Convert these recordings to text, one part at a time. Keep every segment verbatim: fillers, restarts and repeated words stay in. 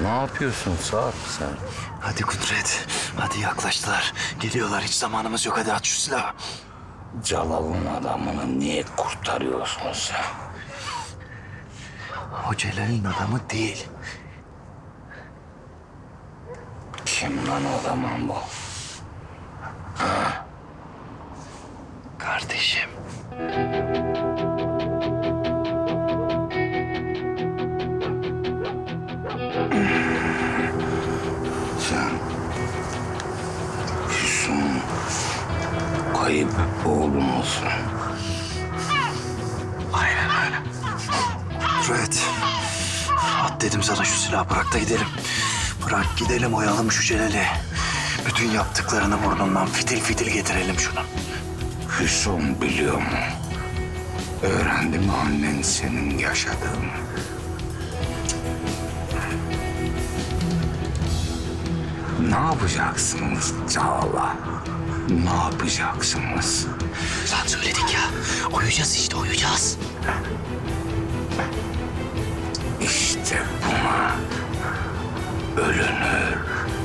yapıyorsun Sarp sen? Hadi Kudret. Hadi yaklaştılar. Geliyorlar. Hiç zamanımız yok. Hadi at şu silahı. Celal'ın adamını niye kurtarıyorsun sen? O Celal'in adamı değil. Kim lan o zaman bu? Ha? Kardeşim. Sen Füsun kayıp oğlumuzsun. Aynen öyle. Kudret. At dedim sana şu silahı, bırak da gidelim. Bırak gidelim, oyalım şu Celal'i. Bütün yaptıklarını burnundan fitil fitil getirelim şunu. Füsun biliyor mu? Öğrendi mi annen senin yaşadığını? Ne yapacaksınız Çağla? Ne yapacaksınız? Lan söyledik ya. Uyuyacağız işte, uyuyacağız. İşte buna ölünür.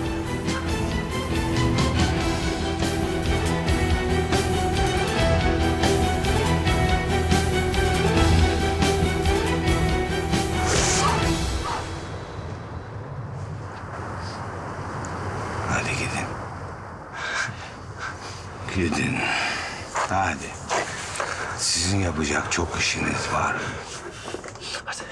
Hadi gidin. Gidin. Hadi. Sizin yapacak çok işiniz var. Hadi.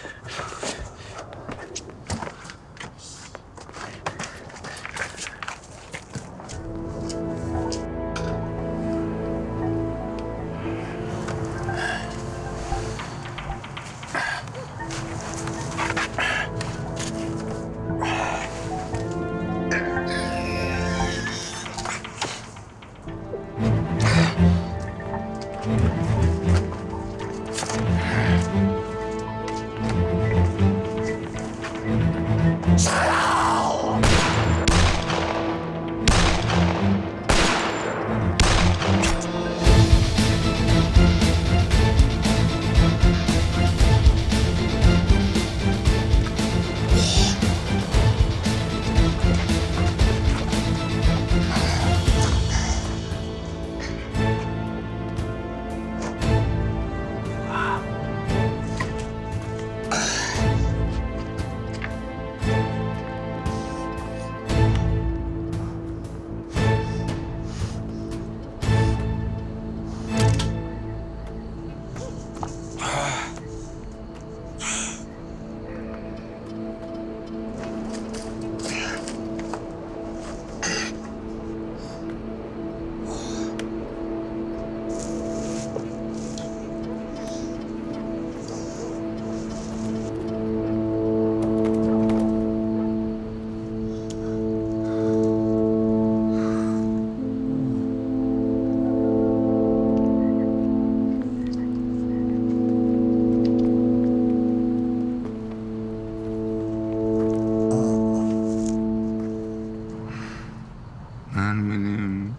Ermenim.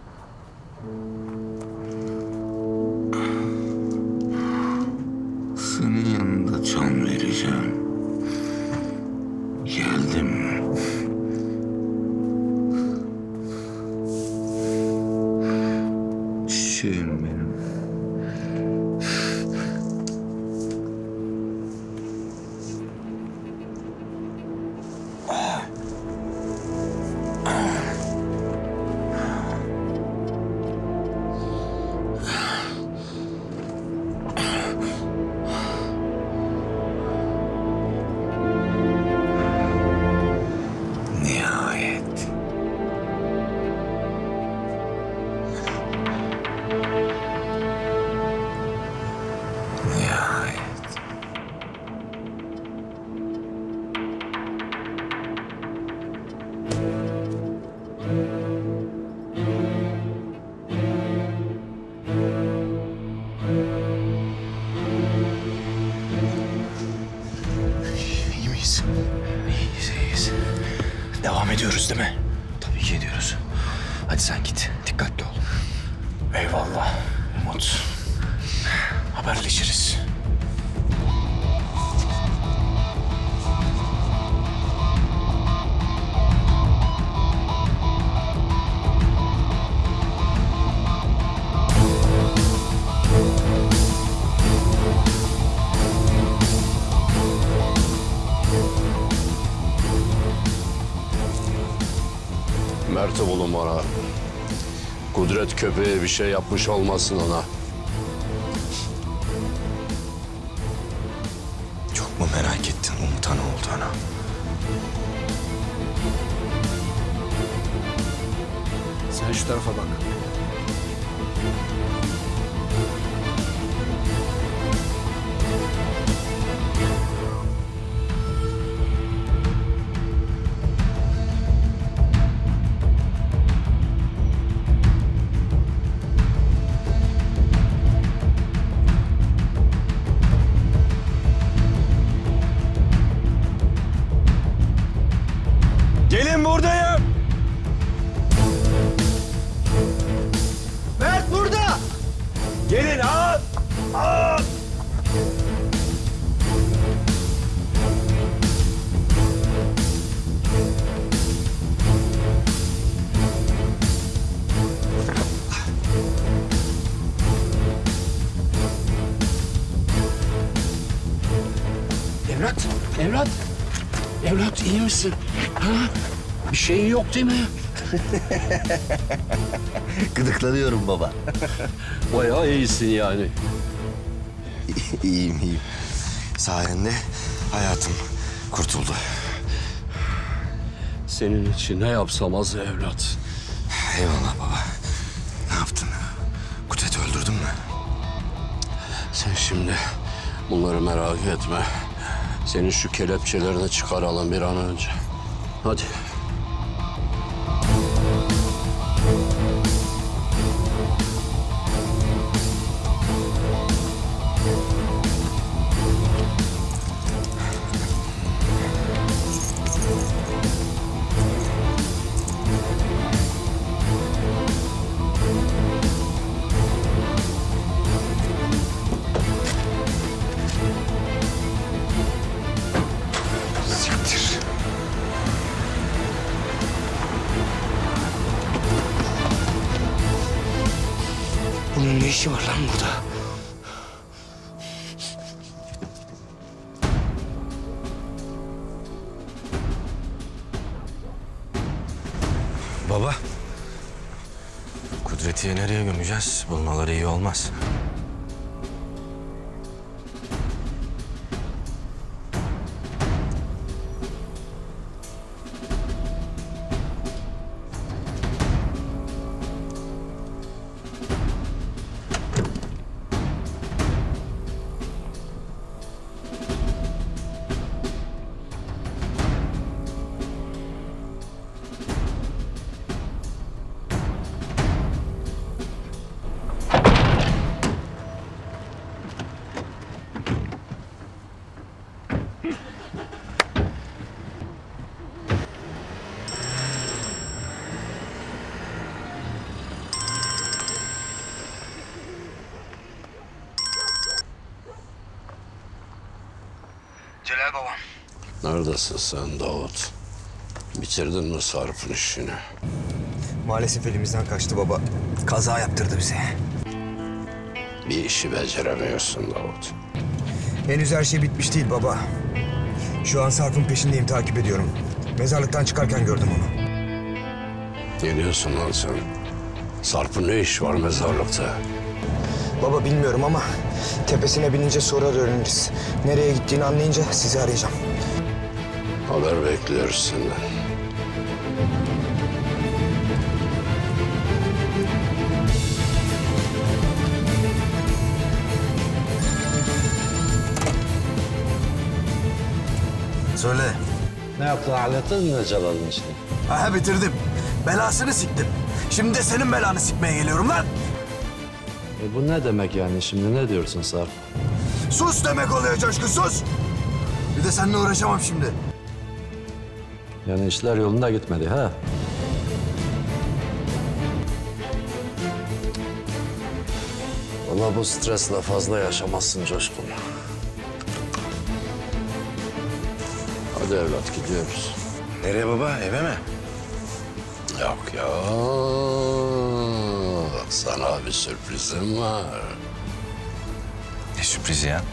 Senin yanında can vereceğim. Geldim. Çiçeğim benim. Nihayet. Nihayet. İyi miyiz? İyiyiz, iyiyiz. Devam ediyoruz değil mi? Tabii ki ediyoruz. Hadi sen git, dikkatli ol. Eyvallah Umut. Haberleşiriz. ispatı bulun bana. Kudret köpeği bir şey yapmış olmasın ona. Çok mu merak ettin umutan olduğunu? Sen şu tarafa bak. Gelin buradayım. Mert burada! Gelin al. Al. Evlat, evlat. Evlat iyi misin? Ha? Bir şeyin yok değil mi? Gıdıklanıyorum baba. Bayağı iyisin yani. iyiyim iyiyim. Sayende hayatım kurtuldu. Senin için ne yapsam az evlat. Eyvallah baba. Ne yaptın? Kudret'i öldürdün mü? Sen şimdi bunları merak etme. Senin şu kelepçelerini çıkaralım bir an önce. Hadi. Siktir. Bunun ne işi var lan burada? Baba. Kudret'i nereye gömeceğiz? Bulmaları iyi olmaz. Celal babam. Neredesin sen Davut? Bitirdin mi Sarp'ın işini? Maalesef elimizden kaçtı baba. Kaza yaptırdı bize. Bir işi beceremiyorsun Davut. Henüz her şey bitmiş değil baba. Şu an Sarp'ın peşindeyim, takip ediyorum. Mezarlıktan çıkarken gördüm onu. Ne diyorsun lan sen? Sarp'ın ne iş var mezarlıkta? Baba bilmiyorum ama tepesine binince sonra öğreniriz. Nereye gittiğini anlayınca sizi arayacağım. Haber bekliyoruz senden. Söyle. Ne yaptın? Hallettin mi Celal'ın işini? Aha bitirdim. Belasını siktim. Şimdi de senin belanı sikmeye geliyorum lan. E bu ne demek yani şimdi? Ne diyorsun Sarp? Sus demek oluyor Coşkun, sus. Bir de seninle uğraşamam şimdi. Yani işler yolunda gitmedi ha? Vallahi bu stresle fazla yaşamazsın Coşkun. Hadi evlat gidiyoruz. Nereye baba? Eve mi? Yok ya. Sana bir sürprizim var. Ne sürprizi ya?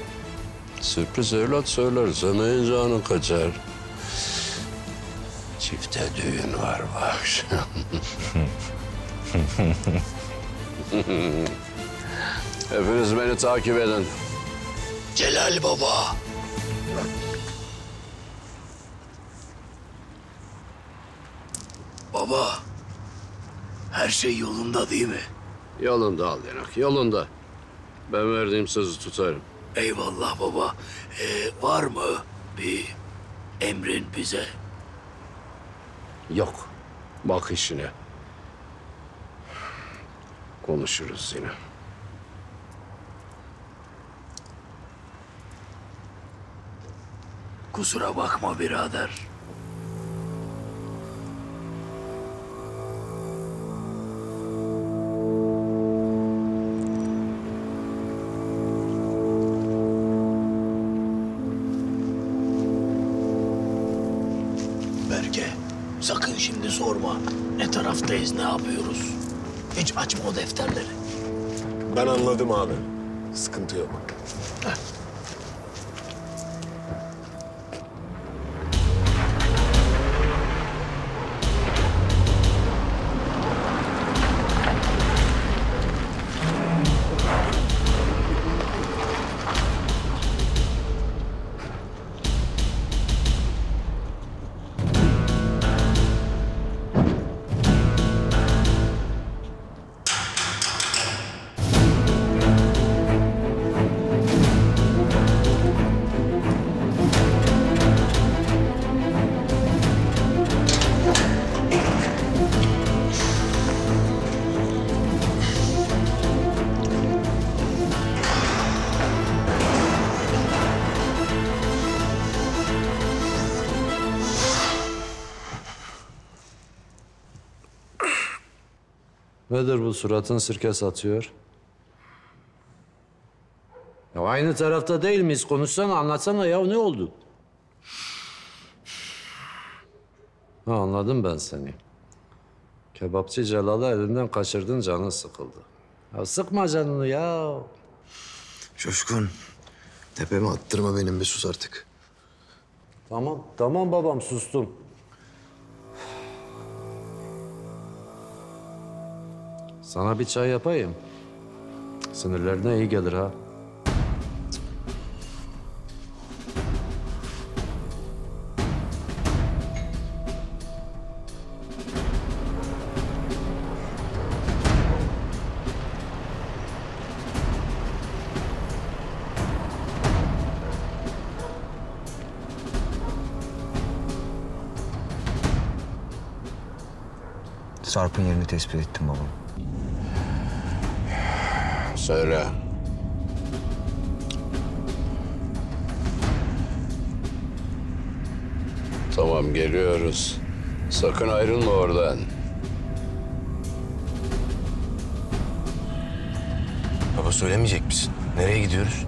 Sürpriz evlat söylersen heyecanın kaçar. çifte düğün var bu akşam. Hepiniz beni takip edin. Celal Baba. Baba, her şey yolunda değil mi? Yolunda al yanak, yolunda. Ben verdiğim sözü tutarım. Eyvallah baba. Ee, var mı bir emrin bize? Yok. Bak işine. Konuşuruz yine. Kusura bakma birader. Berke, sakın şimdi sorma. Ne taraftayız, ne yapıyoruz? Hiç açma o defterleri. Ben anladım abi. Sıkıntı yok. Nedir bu suratın sirke satıyor? Ya aynı tarafta değil miyiz? Konuşsana, anlatsana ya ne oldu? Ha, anladım ben seni. Kebapçı Celal'ı elinden kaçırdın, canın sıkıldı. Ya sıkma canını ya. Coşkun, tepeme attırma benim, bir sus artık. Tamam, tamam babam, sustum. Sana bir çay yapayım. Sinirlerine iyi gelir ha. Sarp'ın yerini tespit ettim babam. Söyle. Tamam, geliyoruz. Sakın ayrılma oradan. Baba söylemeyecek misin? Nereye gidiyoruz?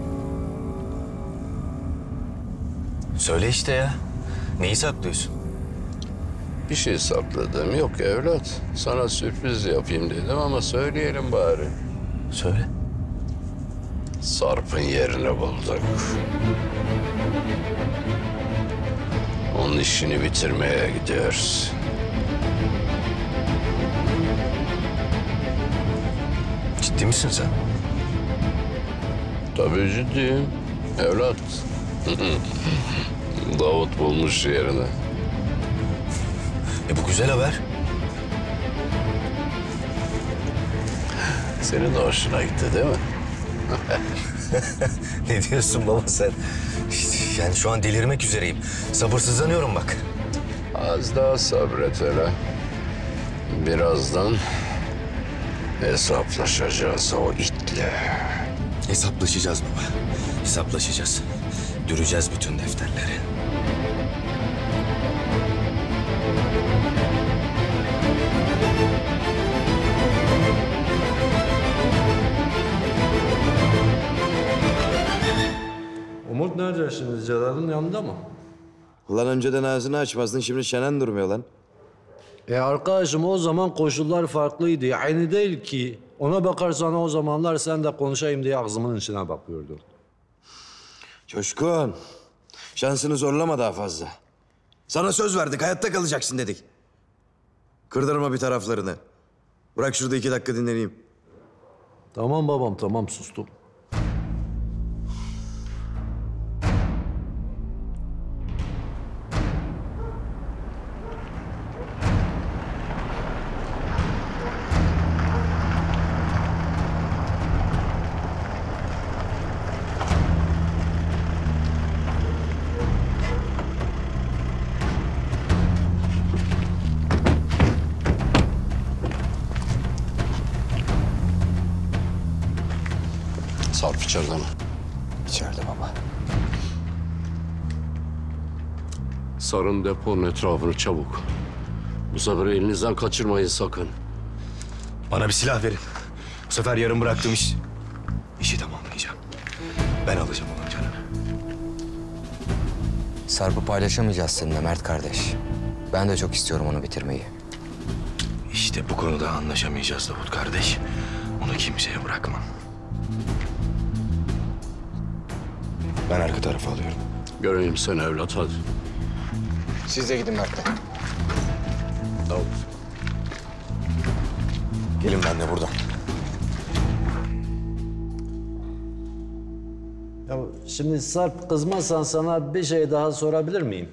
Söyle işte ya. Neyi saklıyorsun? Bir şey sakladım yok evlat. Sana sürpriz yapayım dedim ama söyleyelim bari. Söyle. Sarp'ın yerini bulduk. Onun işini bitirmeye gidiyoruz. Ciddi misin sen? Tabii ciddiyim. Evlat. Davut bulmuş yerini. E bu güzel haber. Senin de hoşuna gitti değil mi? Ne diyorsun baba sen? Yani şu an delirmek üzereyim. Sabırsızlanıyorum bak. Az daha sabret hele. Birazdan hesaplaşacağız o itle. Hesaplaşacağız baba. Hesaplaşacağız. Düreceğiz bütün defterleri. Umut nerede şimdi? Celal'in yanında mı? Ulan önceden ağzını açmazdın, şimdi çenen durmuyor lan. E arkadaşım, o zaman koşullar farklıydı. Aynı değil ki. Ona bakarsan o zamanlar sen de konuşayım diye ağzımın içine bakıyordun. Coşkun, şansını zorlama daha fazla. Sana söz verdik, hayatta kalacaksın dedik. Kırdırma bir taraflarını. Bırak şurada iki dakika dinleneyim. Tamam babam, tamam sustum. Sarp içeride mi? İçeride baba. Sarın deponun etrafını çabuk. Bu sefer elinizden kaçırmayın sakın. Bana bir silah verin. Bu sefer yarım bıraktığım iş... işi tamamlayacağım. Ben alacağım onun canını. Sarp'ı paylaşamayacağız seninle Mert kardeş. Ben de çok istiyorum onu bitirmeyi. İşte bu konuda anlaşamayacağız Davut kardeş. Onu kimseye bırakmam. Ben arka tarafa alıyorum. Göreyim seni evlat hadi. Siz de gidin Mert'le. Davut. Gelin ben de buradan. Ya şimdi Sarp kızmazsan sana bir şey daha sorabilir miyim?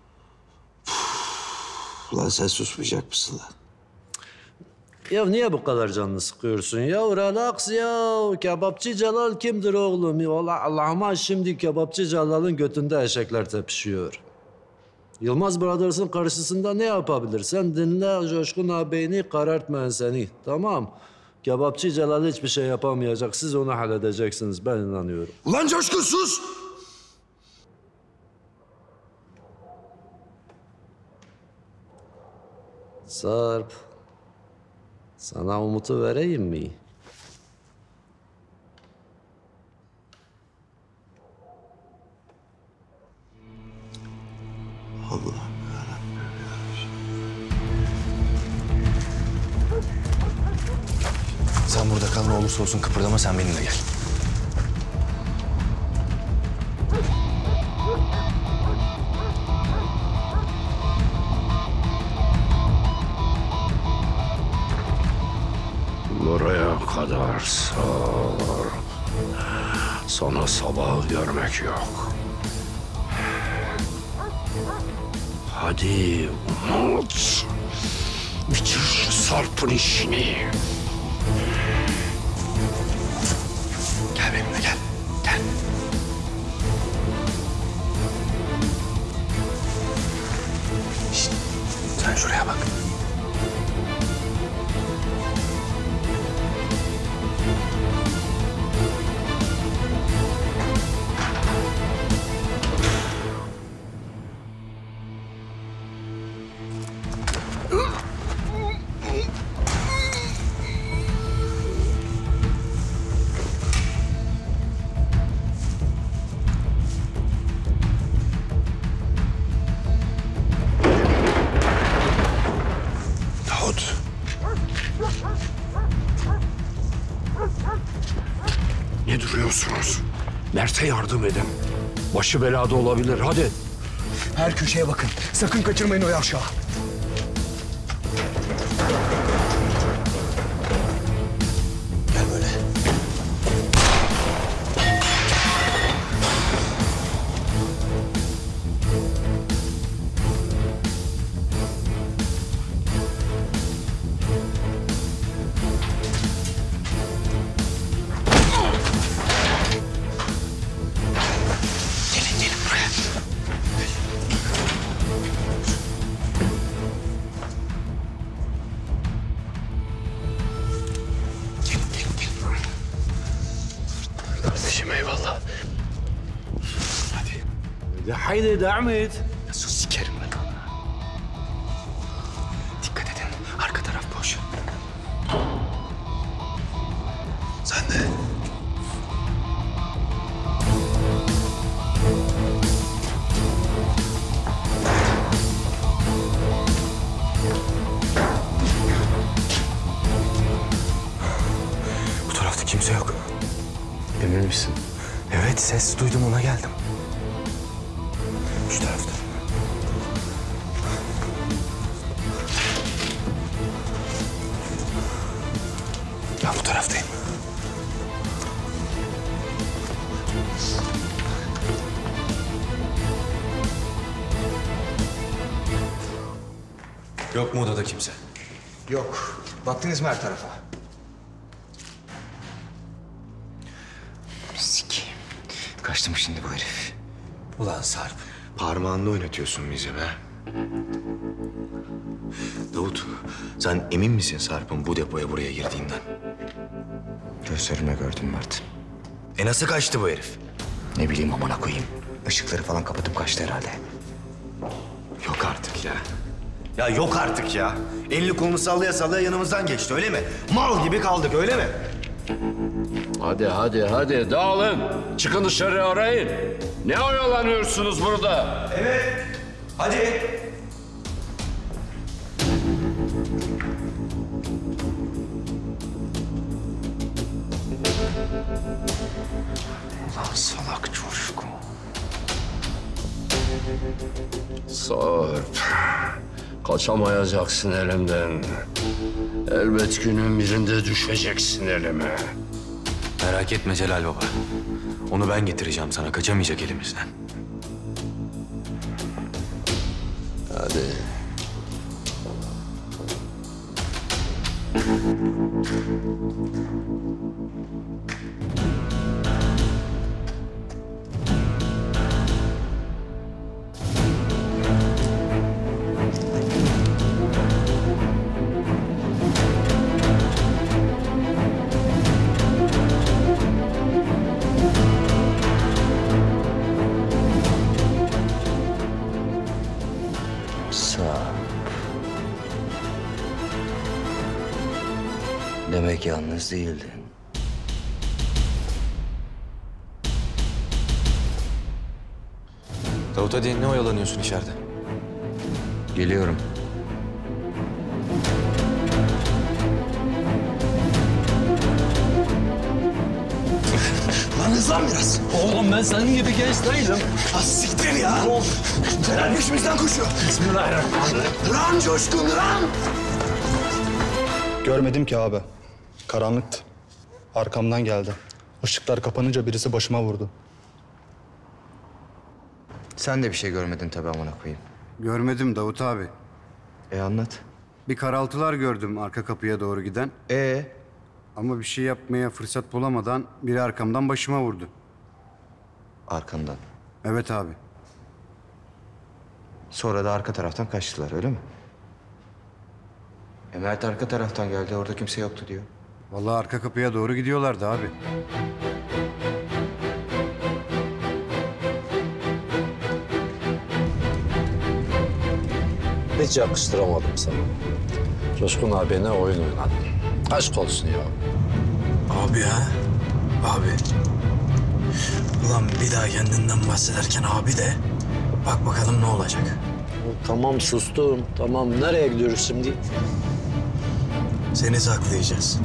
Ulan sen susmayacak mısın lan? Ya niye bu kadar canını sıkıyorsun ya? Relax ya. Kebapçı Celal kimdir oğlum? Ya Allah Allah'ıma şimdi kebapçı Celal'ın götünde eşekler tepişiyor. Yılmaz Brothers'ın karşısında ne yapabilir? Sen dinle Coşkun ağabeyini, karartmayın seni. Tamam. Kebapçı Celal hiçbir şey yapamayacak. Siz onu halledeceksiniz. Ben inanıyorum. Ulan Coşkun sus! Sarp. Sana umutu vereyim mi? Sen burada kal, ne olursa olsun kıpırdama, sen benimle gel. Buraya kadar sar. Sana sabah görmek yok. Hadi Umut. Bitir şu Sarp'ın işini. Gel benimle gel. Gel. Şişt, sen şuraya bak. Davut. Ne duruyorsunuz? Mert'e yardım edin. Başı belada olabilir. Hadi. Her köşeye bakın. Sakın kaçırmayın o yavşağı. Gel böyle. Gelin gelin buraya. Gelin gelin gelin. Kardeşim eyvallah. Hadi. Haydi devam et. Sus sikerim ben. Dikkat edin. Arka taraf boş. Sen de. Bu tarafta kimse yok. Emin misin? Evet, ses duydum, ona geldim. Şu tarafta. Ben bu taraftayım. Yok mu odada kimse? Yok. Baktınız mı her tarafa? Sikeyim. Kaçtı mı şimdi bu herif? Ulan Sarp, parmağında oynatıyorsun bizi be. Davut, sen emin misin Sarp'ın bu depoya buraya girdiğinden? Gözlerimle gördüm Mert. E nasıl kaçtı bu herif? Ne bileyim amına koyayım. Işıkları falan kapatıp kaçtı herhalde. Yok artık ya. Ya yok artık ya. Elini kolunu sallaya sallaya yanımızdan geçti öyle mi? Mal gibi kaldık öyle mi? Hadi hadi hadi dağılın. Çıkın dışarı arayın. Ne oyalanıyorsunuz burada? Evet. Hadi. Lan salak çocuk. Sarp. Kaçamayacaksın elimden. Elbet günün birinde düşeceksin elime. Merak etme Celal Baba. Onu ben getireceğim sana. Kaçamayacak elimizden. Hadi. Sarp. Demek yalnız değildin. Davut hadi ne oyalanıyorsun içeride? Geliyorum. Lan hızlan biraz. Oğlum ben senin gibi genç değilim. Az siktir ya. Celal peşimizden koşuyor. Bismillahirrahmanirrahim. Lan Coşkun lan. Görmedim ki abi. Karanlıktı. Arkamdan geldi. Işıklar kapanınca birisi başıma vurdu. Sen de bir şey görmedin tabii amına koyayım. Görmedim Davut abi. E anlat. Bir karaltılar gördüm arka kapıya doğru giden. E Ama bir şey yapmaya fırsat bulamadan biri arkamdan başıma vurdu. arkandan. Evet abi. Sonra da arka taraftan kaçtılar öyle mi? E Mert arka taraftan geldi orada kimse yoktu diyor. Vallahi arka kapıya doğru gidiyorlardı abi. Hiç yakıştıramadım sana. Coşkun abine oyun oynadın. Aşk olsun ya. Abi ha? Abi. Ulan bir daha kendinden bahsederken abi de bak bakalım ne olacak. Tamam sustum. Tamam nereye gidiyoruz şimdi? Seni saklayacağız.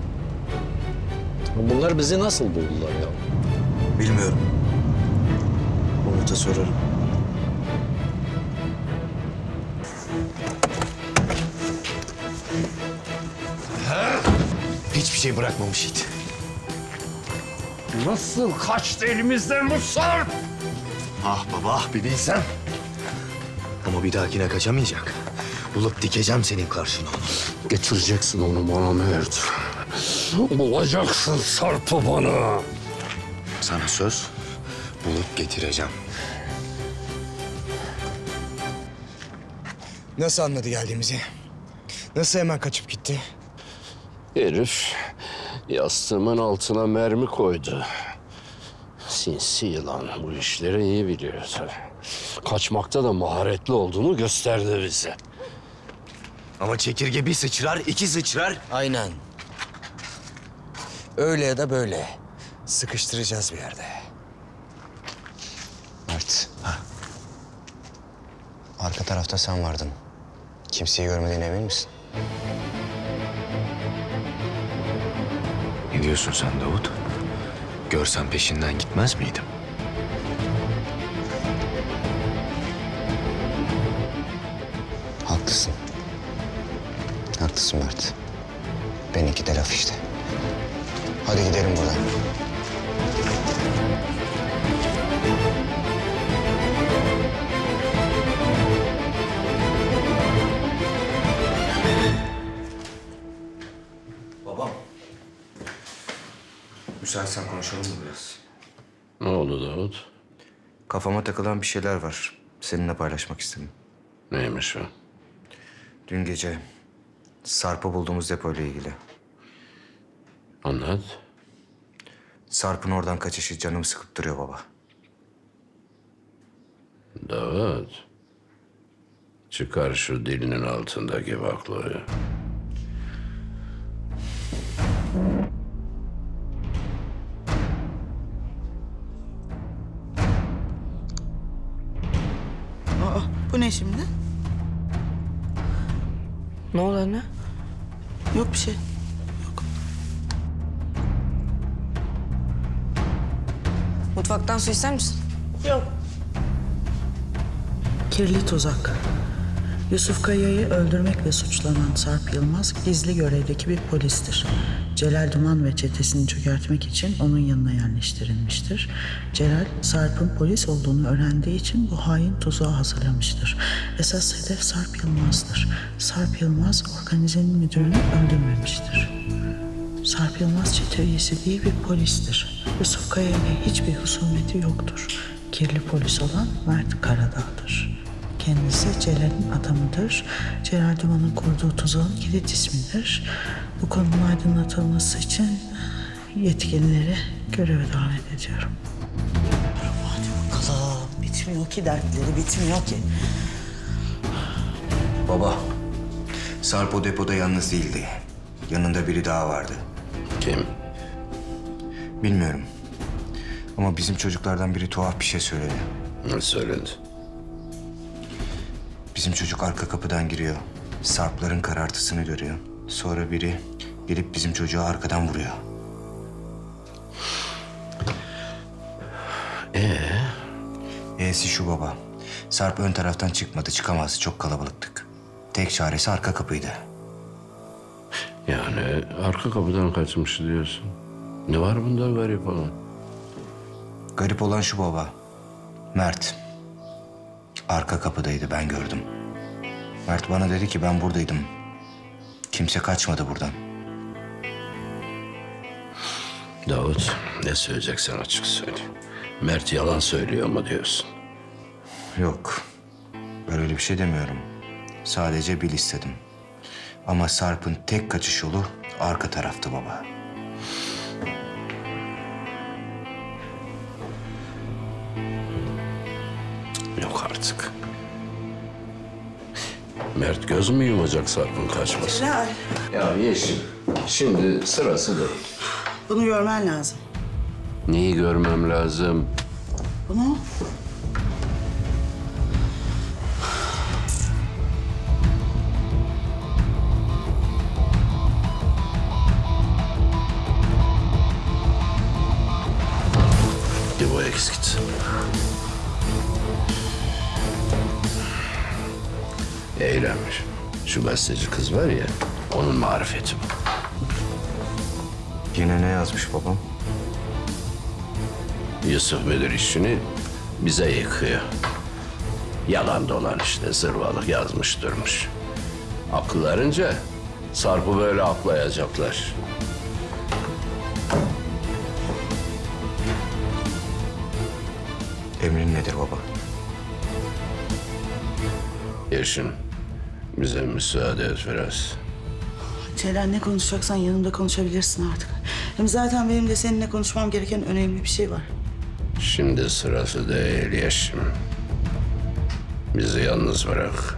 Bunlar bizi nasıl buldular ya? Bilmiyorum. Umut'a sorarım. Hiçbir şey bırakmamış it. Nasıl kaçtı elimizden bu Sarp? Ah baba ah bir bilsem. Ama bir dahakine kaçamayacak. Bulup dikeceğim senin karşına onu. Getireceksin onu bana Mert. Bulacaksın Sarp'ı bana. Sana söz bulup getireceğim. Nasıl anladı geldiğimizi? Nasıl hemen kaçıp gitti? Herif yastığımın altına mermi koydu. Sinsi yılan bu işleri iyi biliyordu. Kaçmakta da maharetli olduğunu gösterdi bize. Ama çekirge bir sıçrar, iki sıçrar. Aynen. Öyle ya da böyle. Sıkıştıracağız bir yerde. Mert. Arka tarafta sen vardın. Kimseyi görmediğine emin misin? Ne diyorsun sen Davut? Görsem peşinden gitmez miydim? Haklısın. Haklısın Mert. Benimki de laf işte. Hadi gidelim buradan. Babam. Müsaitsen konuşalım mı biraz? Ne oldu Davut? Kafama takılan bir şeyler var. Seninle paylaşmak istedim. Neymiş o? Dün gece Sarp'ı bulduğumuz depoyla ilgili. Anlat. Sarp'ın oradan kaçışı canımı sıkıp duruyor baba. Davut. Çıkar şu dilinin altındaki baklayı. Aa, bu ne şimdi? Ne oldu anne? Yok bir şey. Mutfaktan su ister misin? Yok. Kirli tuzak. Yusuf Kaya'yı öldürmekle suçlanan Sarp Yılmaz gizli görevdeki bir polistir. Celal Duman ve çetesini çökertmek için onun yanına yerleştirilmiştir. Celal, Sarp'ın polis olduğunu öğrendiği için bu hain tuzağı hazırlamıştır. Esas hedef Sarp Yılmaz'dır. Sarp Yılmaz organizenin müdürünü öldürmemiştir. Sarp Yılmaz çete üyesi değil bir polistir. Yusuf Kaya ile hiçbir husumeti yoktur. Kirli polis olan Mert Karadağ'dır. Kendisi Celal'in adamıdır. Celal Duman'ın kurduğu tuzağın kilit ismidir. Bu konunun aydınlatılması için yetkilileri göreve davet ediyorum. Hadi bakalım. Bitmiyor ki dertleri, bitmiyor ki. Baba, Sarp o depoda yalnız değildi. Yanında biri daha vardı. Kim? Bilmiyorum. Ama bizim çocuklardan biri tuhaf bir şey söyledi. Ne söyledi? Bizim çocuk arka kapıdan giriyor. Sarpların karartısını görüyor. Sonra biri gelip bizim çocuğu arkadan vuruyor. Ee? E'si şu baba. Sarp ön taraftan çıkmadı, çıkamazdı. Çok kalabalıktık. Tek çaresi arka kapıydı. Yani arka kapıdan kaçmış diyorsun. Ne var bunda garip olan? Garip olan şu baba. Mert. Arka kapıdaydı, ben gördüm. Mert bana dedi ki ben buradaydım. Kimse kaçmadı buradan. Davut, ne söyleyeceksen açık söyle. Mert yalan söylüyor mu diyorsun? Yok. Ben öyle bir şey demiyorum. Sadece bil istedim. Ama Sarp'ın tek kaçış yolu arka taraftı baba. Yok artık. Mert göz mü yumacak Sarp'ın kaçması? Celal, Ya Yeşim, şimdi sırası değil. bunu görmen lazım. Neyi görmem lazım? Bunu Bir bu eksik. Eğlenmiş. Şu besteci kız var ya, onun marifeti bu. Yine ne yazmış babam? Yusuf müdür işini bize yıkıyor. Yalan dolan işte zırvalık yazmış durmuş. Akıllarınca Sarp'ı böyle aklayacaklar. Emrin nedir baba? Yeşim, bize müsaade et biraz. Celal, ne konuşacaksan yanımda konuşabilirsin artık. Hem zaten benim de seninle konuşmam gereken önemli bir şey var. Şimdi sırası değil Yeşim. Bizi yalnız bırak.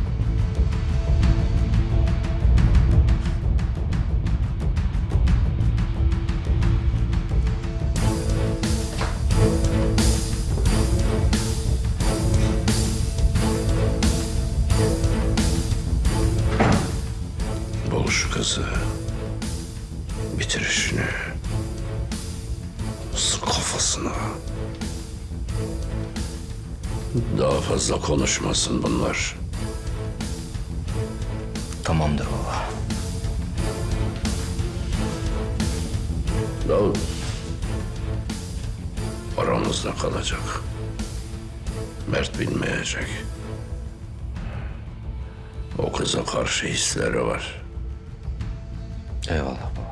Bul şu kızı. Bitir işini. Sık kafasına. Daha fazla konuşmasın bunlar. Tamamdır baba. Davut. Aramızda kalacak. Mert bilmeyecek. O kıza karşı hisleri var. Eyvallah baba.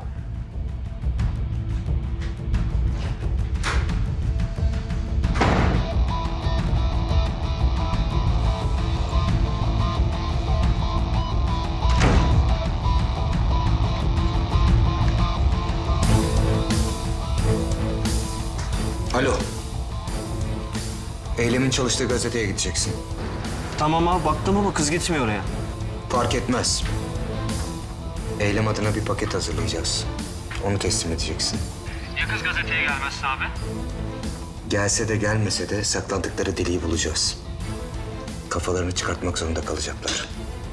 Alo. Eylem'in çalıştığı gazeteye gideceksin. Tamam abi baktım ama kız gitmiyor oraya. Fark etmez. Eylem adına bir paket hazırlayacağız. Onu teslim edeceksin. Ya kız gazeteye gelmezse abi? Gelse de gelmese de saklandıkları deliği bulacağız. Kafalarını çıkartmak zorunda kalacaklar.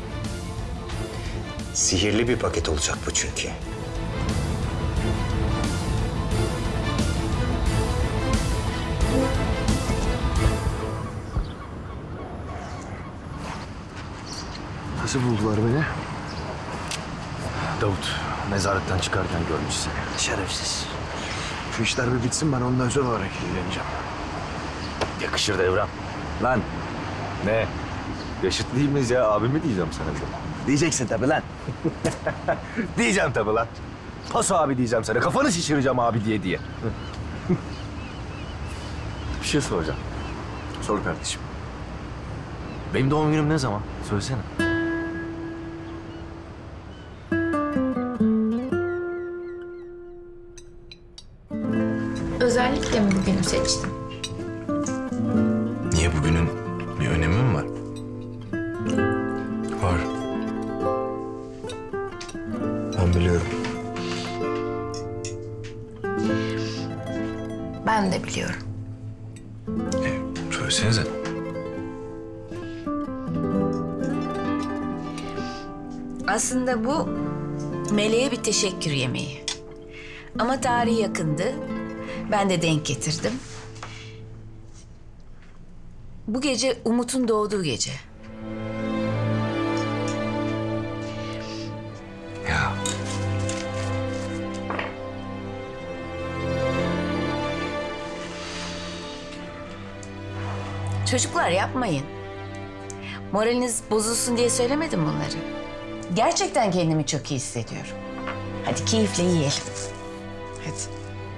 Sihirli bir paket olacak bu çünkü. Nasıl buldular beni? Davut, nezaretten çıkarken görmüş seni. Şerefsiz. Şu işler bir bitsin, ben ondan özel olarak ilgileneceğim. Yakışır Devrem. Lan ne? Yaşıt değil miyiz ya? Abi mi diyeceğim sana? Diyeceksin tabii lan. Diyeceğim tabii lan. Paso abi diyeceğim sana. Kafanı şişireceğim abi diye diye. Bir şey soracağım. Sor kardeşim. Benim doğum günüm ne zaman? Söylesene. Özellikle mi bugünü seçtin? Niye, bugünün bir önemi mi var? Var. Ben biliyorum. Ben de biliyorum. Söylesenize. Aslında bu Meleğe bir teşekkür yemeği. Ama tarihi yakındı. Ben de denk getirdim. Bu gece Umut'un doğduğu gece. Ya. Çocuklar yapmayın. Moraliniz bozulsun diye söylemedim bunları. Gerçekten kendimi çok iyi hissediyorum. Hadi keyifle yiyelim. Hadi.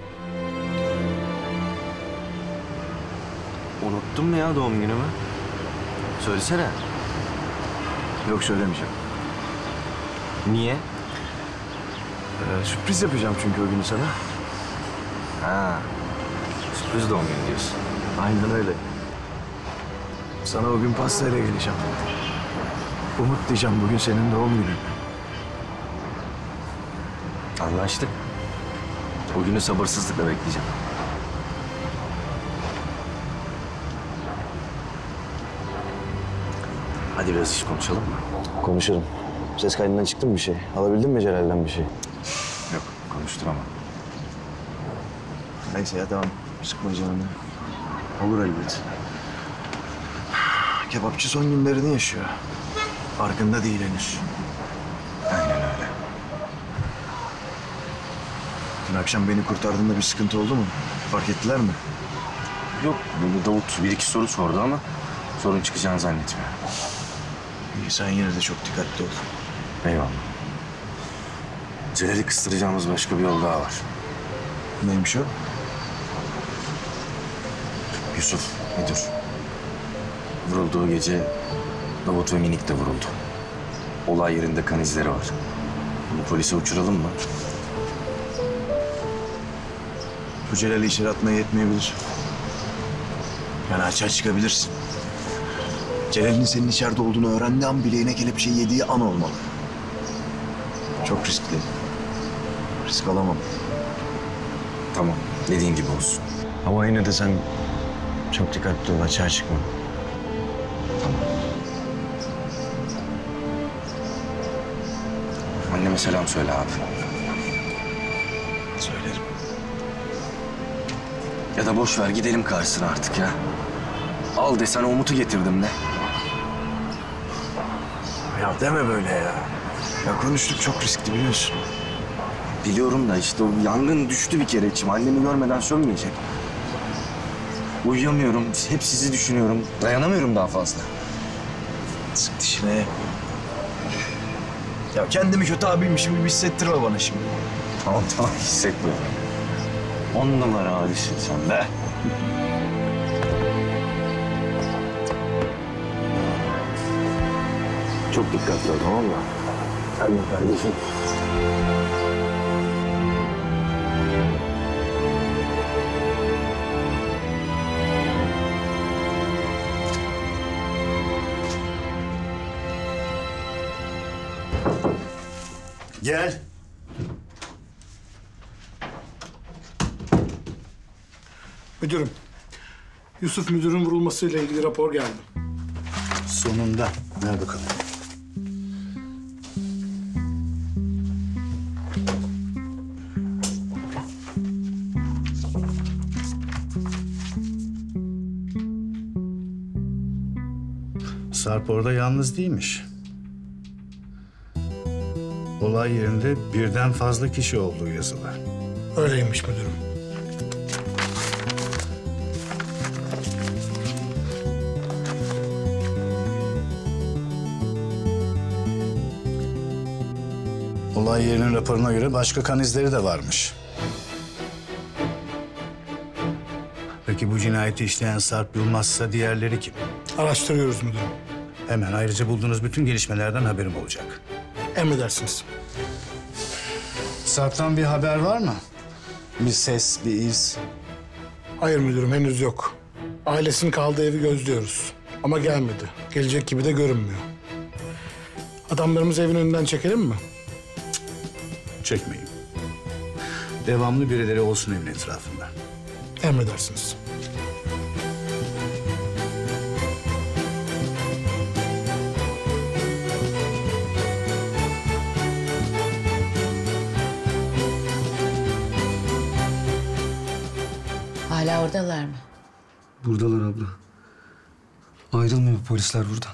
Unuttun mu ya doğum günümü? Söylesene. Yok söylemeyeceğim. Niye? Ee, sürpriz yapacağım çünkü o günü sana. Ha. Sürpriz doğum günü diyorsun. Aynen öyle. Sana o gün pastayla geleceğim. Umut diyeceğim, bugün senin doğum günün. Anlaştık. O günü sabırsızlıkla bekleyeceğim. Hadi biraz iş konuşalım mı? Konuşalım. Ses kaydından çıktı mı bir şey? Alabildin mi Celal'den bir şey? Yok, konuşturamam. Neyse ya tamam. Sıkma canını. Olur elbet. Kebapçı son günlerini yaşıyor. Farkında değil henüz. Aynen öyle. Dün akşam beni kurtardığında bir sıkıntı oldu mu? Fark ettiler mi? Yok, böyle Davut bir iki soru sordu ama sorun çıkacağını zannetmiyorum. İyi, sen yine de çok dikkatli ol. Eyvallah. Celal'i kıstıracağımız başka bir yol daha var. Neymiş o? Yusuf, müdür. Vurulduğu gece Davut ve Minik de vuruldu. Olay yerinde kan izleri var. Bunu polise uçuralım mı? Bu Celal'i içeri atmaya yetmeyebilir. Yani açığa çıkabilirsin. Celal'in senin içeride olduğunu öğrendiği an bileğine kelepçe yediği an olmalı. Çok riskli. Risk alamam. Tamam, dediğin gibi olsun. Ama yine de sen çok dikkatli ol, açığa çıkma. Anneme selam söyle abi. Söylerim. Ya da boş ver, gidelim karşısına artık ya. Al desen Umut'u getirdim de. Ya deme böyle ya. Ya konuştuk, çok riskli biliyorsun. Biliyorum da işte o yangın düştü bir kere içime. Annemi görmeden sönmeyecek. Uyuyamıyorum. Hep sizi düşünüyorum. Dayanamıyorum daha fazla. Sık dişine. Ya kendimi kötü abiymişim gibi hissettirme bana şimdi. Tamam tamam hissetmiyorum. On numara abisin sen be. Çok dikkatli ol, tamam mı? Sen de kardeşim. Gel. Müdürüm, Yusuf müdürün vurulmasıyla ilgili rapor geldi. Sonunda. Ver bakalım. Sarp orada yalnız değilmiş. Olay yerinde birden fazla kişi olduğu yazılı. Öyleymiş müdürüm. Olay yerinin raporuna göre başka kan izleri de varmış. Peki bu cinayeti işleyen Sarp Yılmaz'sa diğerleri kim? Araştırıyoruz müdürüm. Hemen ayrıca bulduğunuz bütün gelişmelerden haberim olacak. Emredersiniz. Sarp'tan bir haber var mı? Bir ses, bir iz. Hayır müdürüm, henüz yok. Ailesinin kaldığı evi gözlüyoruz. Ama gelmedi. Gelecek gibi de görünmüyor. Adamlarımızı evin önünden çekelim mi? Çekmeyin. Devamlı birileri olsun evin etrafında. Emredersiniz. Hala oradalar mı? Buradalar abla. Ayrılmıyor polisler buradan.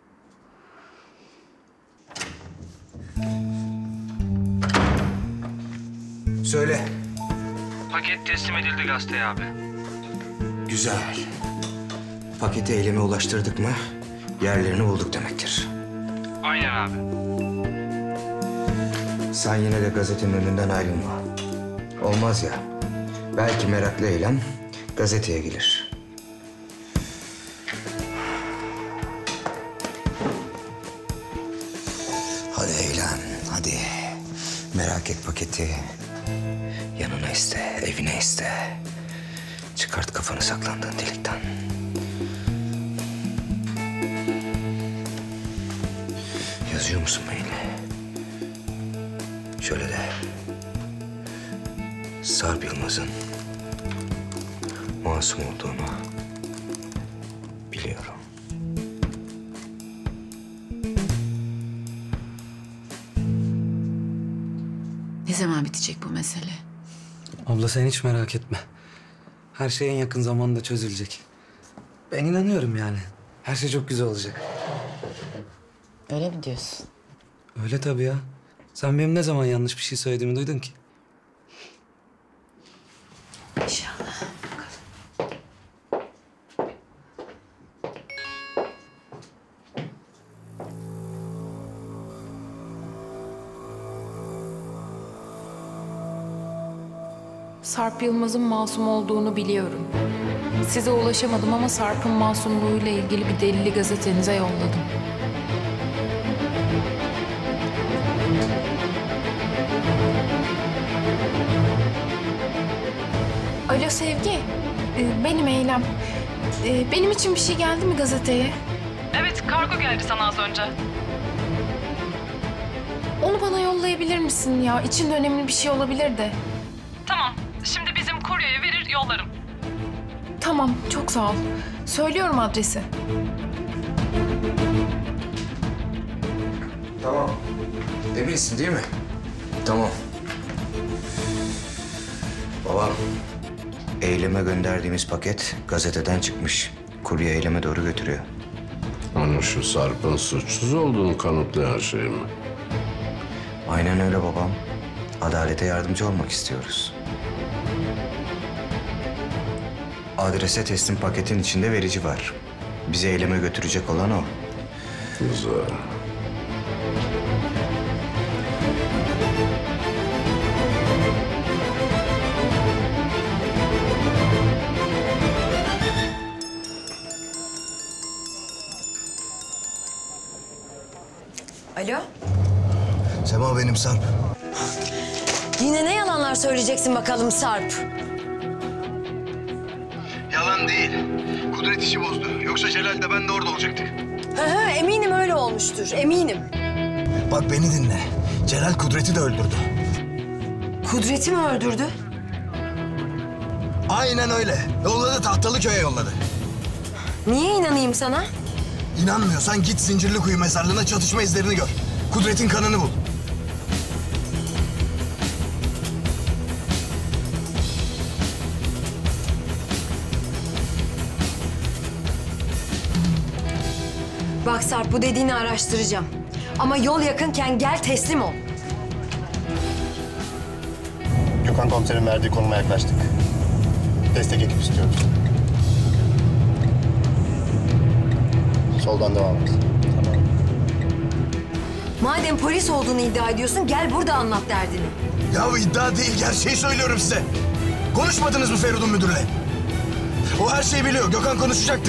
Söyle. Paket teslim edildi gazeteye abi. Güzel. Paketi elime ulaştırdık mı yerlerini bulduk demektir. Aynen abi. Sen yine de gazetenin önünden ayrılma. Olmaz ya. Belki meraklı eylem gazeteye gelir. Hadi eğlen, hadi. Merak et paketi. Yanına iste, evine iste. Çıkart kafanı saklandığın delikten. Yazıyor musun maili? Şöyle de. Sarp Yılmaz'ın masum olduğunu biliyorum. Ne zaman bitecek bu mesele? Abla sen hiç merak etme. Her şey en yakın zamanda çözülecek. Ben inanıyorum yani. Her şey çok güzel olacak. Öyle mi diyorsun? Öyle tabii ya. Sen benim ne zaman yanlış bir şey söylediğimi duydun ki? İnşallah. Sarp Yılmaz'ın masum olduğunu biliyorum. Size ulaşamadım ama Sarp'ın masumluğuyla ilgili bir delili gazetenize yolladım. Alo Sevgi, ee, benim Eylem. Ee, benim için bir şey geldi mi gazeteye? Evet, kargo geldi sana az önce. Onu bana yollayabilir misin ya? İçinde önemli bir şey olabilir de. Tamam, şimdi bizim kuryeye verir yollarım. Tamam, çok sağ ol. Söylüyorum adresi. Tamam. Eminsin değil mi? Tamam. Babam, eyleme gönderdiğimiz paket gazeteden çıkmış. Kurye eyleme doğru götürüyor. Onu şu Sarp'ın suçsuz olduğunu kanıtlayan şey mi? Aynen öyle babam. Adalete yardımcı olmak istiyoruz. Adrese teslim paketin içinde verici var. Bizi eyleme götürecek olan o. Güzel. Alo? Sema benim Sarp. Yine ne yalanlar söyleyeceksin bakalım Sarp? Yalan değil. Kudret işi bozdu. Yoksa Celal de ben de orada olacaktık. Hı hı, eminim öyle olmuştur, eminim. Bak beni dinle. Celal Kudret'i de öldürdü. Kudret'i mi öldürdü? Aynen öyle. Yolladı, Tahtalıköy'e yolladı. Niye inanayım sana? İnanmıyorsan git Zincirlikuyu mezarlığına, çatışma izlerini gör. Kudret'in kanını bul. Bak Sarp, bu dediğini araştıracağım. Ama yol yakınken gel teslim ol. Gökhan komiserin verdiği konuma yaklaştık. Destek ekip istiyoruz. Soldan devam et. Madem polis olduğunu iddia ediyorsun, gel burada anlat derdini. Ya iddia değil, gerçeği söylüyorum size. Konuşmadınız mı Feridun müdürle? O her şeyi biliyor. Gökhan konuşacaktı.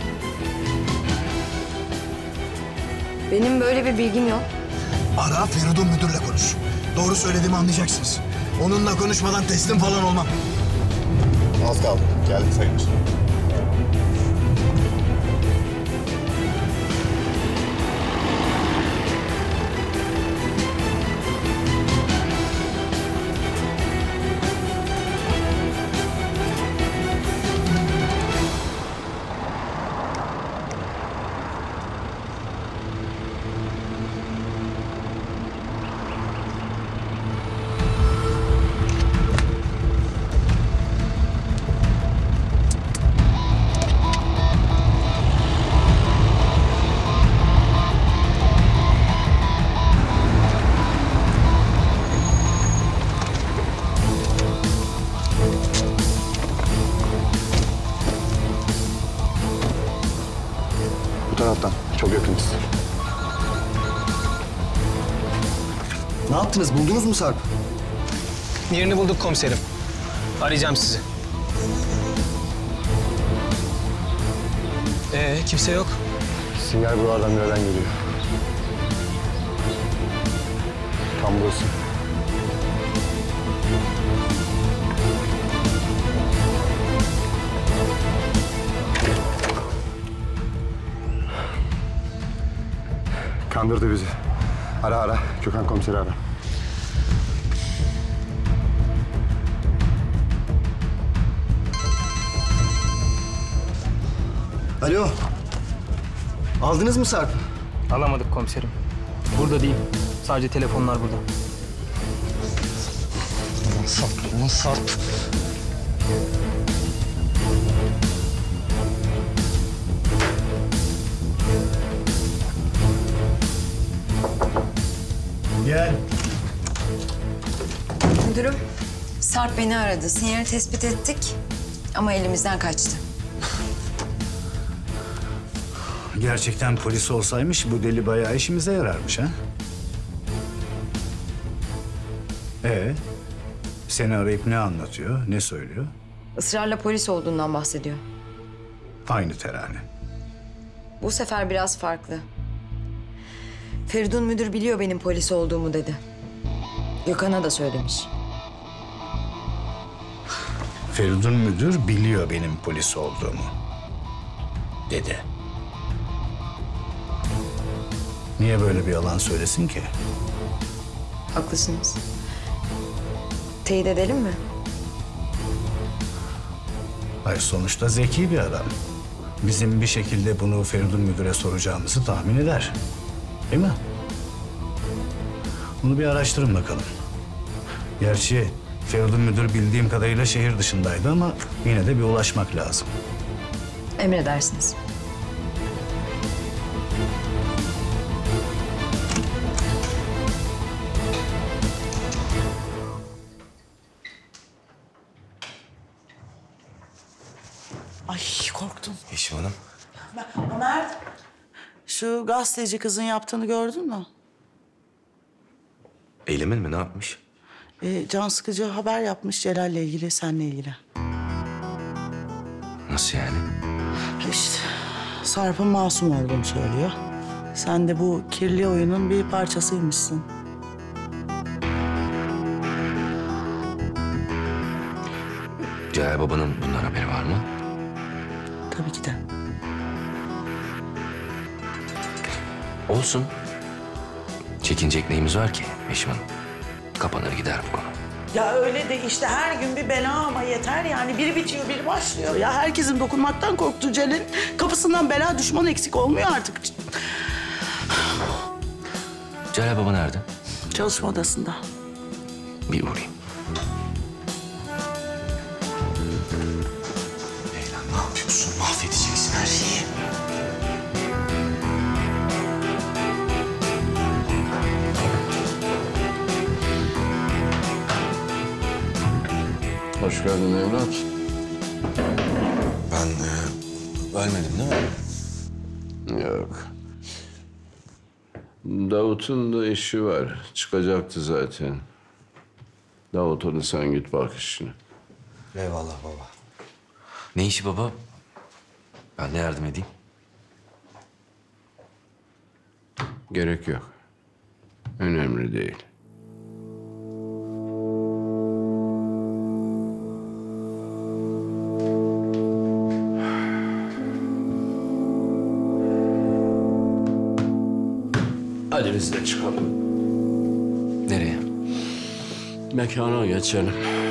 Benim böyle bir bilgim yok. Ara Feridun müdürle konuş. Doğru söylediğimi anlayacaksınız. Onunla konuşmadan teslim falan olmam. Az kaldı. Geldik sayılır. Bu taraftan. Çok yakınız. Ne yaptınız? Buldunuz mu Sarp? Yerini bulduk komiserim. Arayacağım sizi. Ee, kimse yok. Sinyal buralardan bir yerden geliyor. Tam burası. Kandırdı bizi. Ara ara. Gökhan komiseri ara. Alo. Aldınız mı Sarp? Alamadık komiserim. Burada değil. Sadece telefonlar burada. Ulan Sarp, ulan Sarp. Gel. Müdürüm, Sarp beni aradı. Sinyali tespit ettik ama elimizden kaçtı. Gerçekten polis olsaymış bu deli bayağı işimize yararmış ha? Ee, seni arayıp ne anlatıyor, ne söylüyor? Israrla polis olduğundan bahsediyor. Aynı terane. Bu sefer biraz farklı. Feridun müdür biliyor benim polis olduğumu dedi. Gökhan'a da söylemiş. Feridun müdür biliyor benim polis olduğumu. Dedi. Niye böyle bir yalan söylesin ki? Haklısınız. Teyit edelim mi? Hayır, sonuçta zeki bir adam. Bizim bir şekilde bunu Feridun müdüre soracağımızı tahmin eder. Değil mi? Bunu bir araştırın bakalım. Gerçi Feridun müdür bildiğim kadarıyla şehir dışındaydı ama yine de bir ulaşmak lazım. Emredersiniz. korktum. Yeşim Hanım. Mert, şu gazeteci kızın yaptığını gördün mü? Eylemin mi? Ne yapmış? Ee, can sıkıcı haber yapmış Celal'le ilgili, seninle ilgili. Nasıl yani? İşte Sarp'ın masum olduğunu söylüyor. Sen de bu kirli oyunun bir parçasıymışsın. Celal babanın bundan haberi var mı? Tabii ki de. Olsun. Çekinecek neyimiz var ki Yeşim Hanım? Kapanır gider bu konu. Ya öyle de işte her gün bir bela ama yeter yani. Biri bitiyor, biri başlıyor. Ya herkesin dokunmaktan korktuğu Celal'in kapısından bela düşman eksik olmuyor artık. Celal baba nerede? Çalışma odasında. Bir uğrayayım. Leyla ne yapıyorsun? Mahvedeceksin her şeyi. Hoş geldin evlat. Ben e, ölmedim değil mi? Yok. Davut'un da işi var. Çıkacaktı zaten. Davut hadi sen git bak işine. Eyvallah baba. Ne işi baba? Ben de yardım edeyim. Gerek yok. Önemli değil. Hadi biz de çıkalım. Nereye? Mekana geçelim.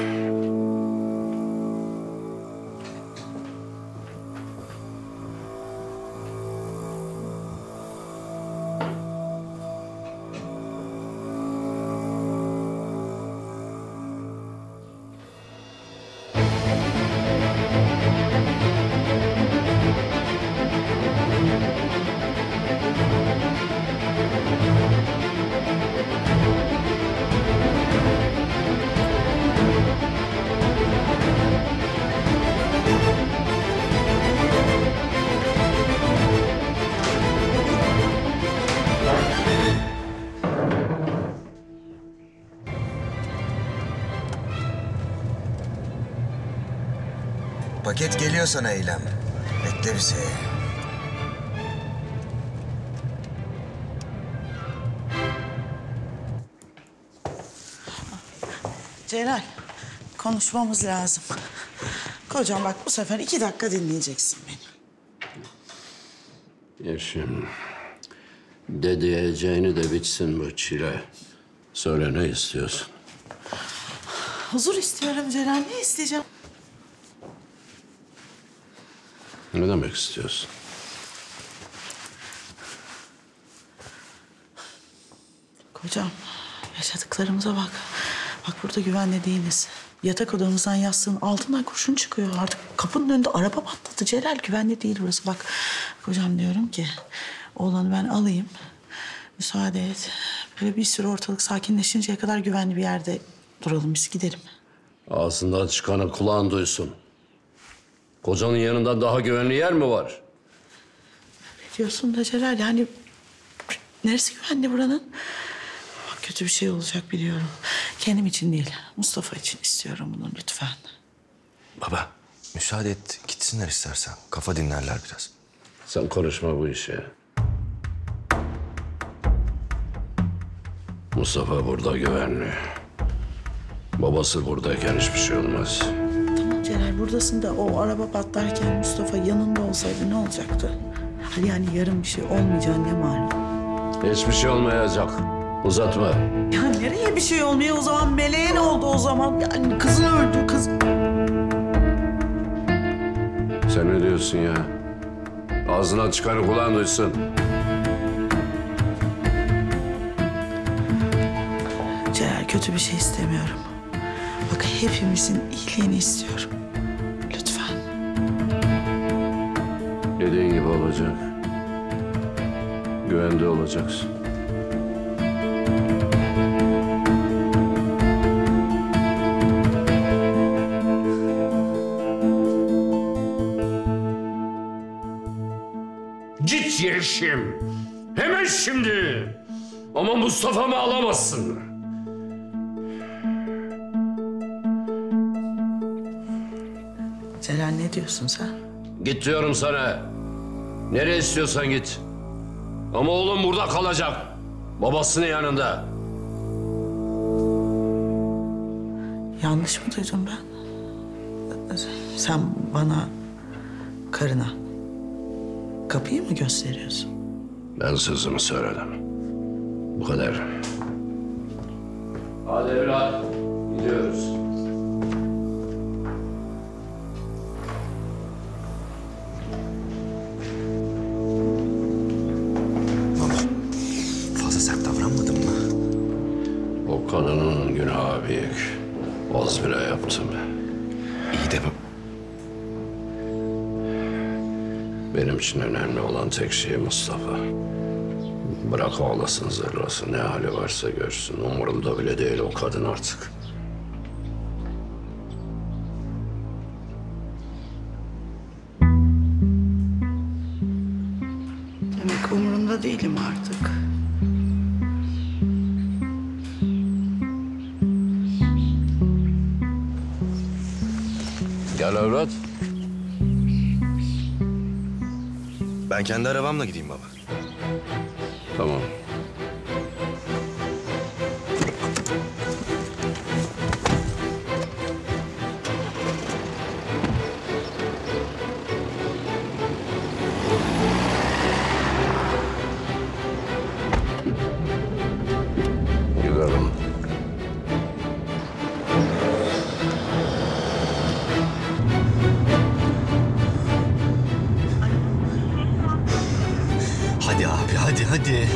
Paket geliyor sana Eylem. Bekle bizi. Celal, konuşmamız lazım. Kocam bak bu sefer iki dakika dinleyeceksin beni. Yeşim, de diyeceğini de bitsin bu çile. Söyle ne istiyorsun? Huzur istiyorum Celal, ne isteyeceğim? Ne demek istiyorsun? Kocam, yaşadıklarımıza bak. Bak burada güvenli değiliz. Yatak odamızdan yastığın altından kurşun çıkıyor. Artık kapının önünde araba patladı. Celal güvenli değil burası. Bak kocam diyorum ki oğlanı ben alayım. Müsaade et. Böyle bir süre ortalık sakinleşinceye kadar güvenli bir yerde duralım biz gidelim. Ağzından çıkanı kulağın duysun. Kocanın yanında daha güvenli yer mi var? Ne diyorsun da Celal yani neresi güvenli buranın? Bak kötü bir şey olacak biliyorum. Kendim için değil Mustafa için istiyorum bunu lütfen. Baba müsaade et gitsinler istersen. Kafa dinlerler biraz. Sen konuşma bu işe. Mustafa burada güvenli. Babası buradayken hiçbir şey olmaz. Tamam Celal buradasın da o araba patlarken Mustafa yanında olsaydı ne olacaktı? Hani yani yarın bir şey olmayacağı ne malum? Hiçbir şey olmayacak. Uzatma. Ya nereye bir şey olmuyor o zaman? Meleğe ne oldu o zaman? Yani kızın öldü kız. Sen ne diyorsun ya? Ağzından çıkanı kulağın duysun. Celal kötü bir şey istemiyorum. Bak hepimizin iyiliğini istiyorum. Lütfen. Dediğin gibi olacak. Güvende olacaksın. kardeşim. Hemen şimdi. Ama Mustafa'mı alamazsın. Celal ne diyorsun sen? Git diyorum sana. Nereye istiyorsan git. Ama oğlum burada kalacak. Babasının yanında. Yanlış mı duydum ben? Sen bana, karına kapıyı mı gösteriyorsun? Ben sözümü söyledim. Bu kadar. Hadi evlat, gidiyoruz. Fazla sert davranmadın mı? O kadının günahı büyük. Az bile yaptım. İyi de bu. Benim için önemli olan tek şey Mustafa. Bırak ağlasın zırlasın, ne hali varsa görsün. Umurumda bile değil o kadın artık. Demek umurunda değilim artık. Gel evlat. Ben kendi arabamla gideyim baba. Tamam. Gidelim. Hadi abi, hadi, hadi.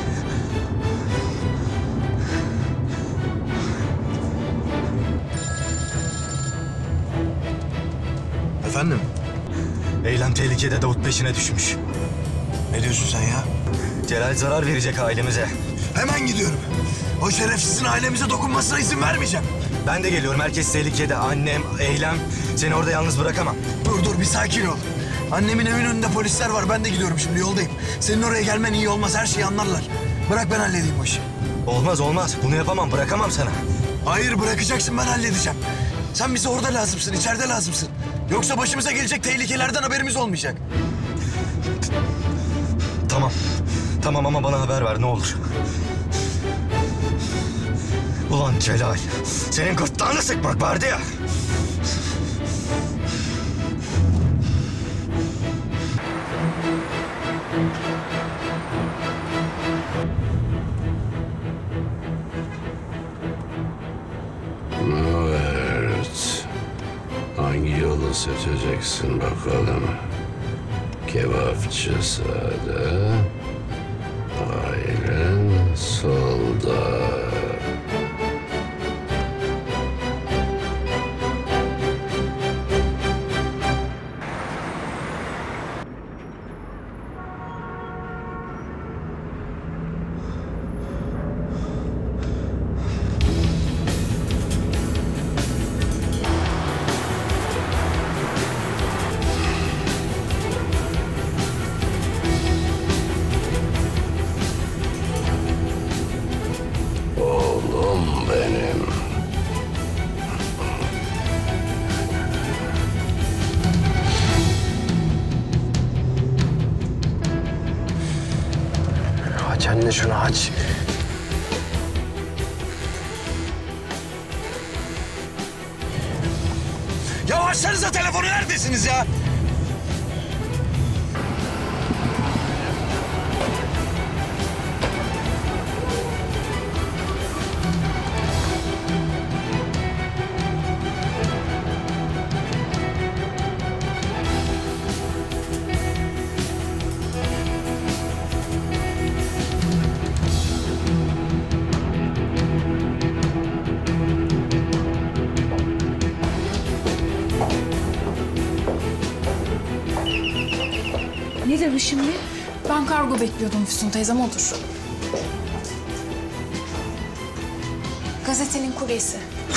Efendim? Eylem tehlikede, Davut peşine düşmüş. Ne diyorsun sen ya? Celal zarar verecek ailemize. Hemen gidiyorum. O şerefsizin ailemize dokunmasına izin vermeyeceğim. Ben de geliyorum. Herkes tehlikede. Annem, Eylem. Seni orada yalnız bırakamam. Dur dur bir sakin ol. Annemin evinin önünde polisler var. Ben de gidiyorum şimdi yoldayım. Senin oraya gelmen iyi olmaz. Her şeyi anlarlar. Bırak ben halledeyim o işi. Olmaz olmaz. Bunu yapamam. Bırakamam sana. Hayır bırakacaksın. Ben halledeceğim. Sen bize orada lazımsın. İçeride lazımsın. Yoksa başımıza gelecek tehlikelerden haberimiz olmayacak. Tamam. Tamam ama bana haber ver ne olur. Ulan Celal. Senin gırtlağını sıkmak vardı ya. Evet. Hangi yolu seçeceksin bakalım? Kebapçı sağda, ailen solda. Oğlum benim. Aç anne şunu aç. Ya açsanıza telefonu neredesiniz ya? Nedir bu şimdi? Ben kargo bekliyordum Füsun teyzem, odur. Gazetenin kuryesi.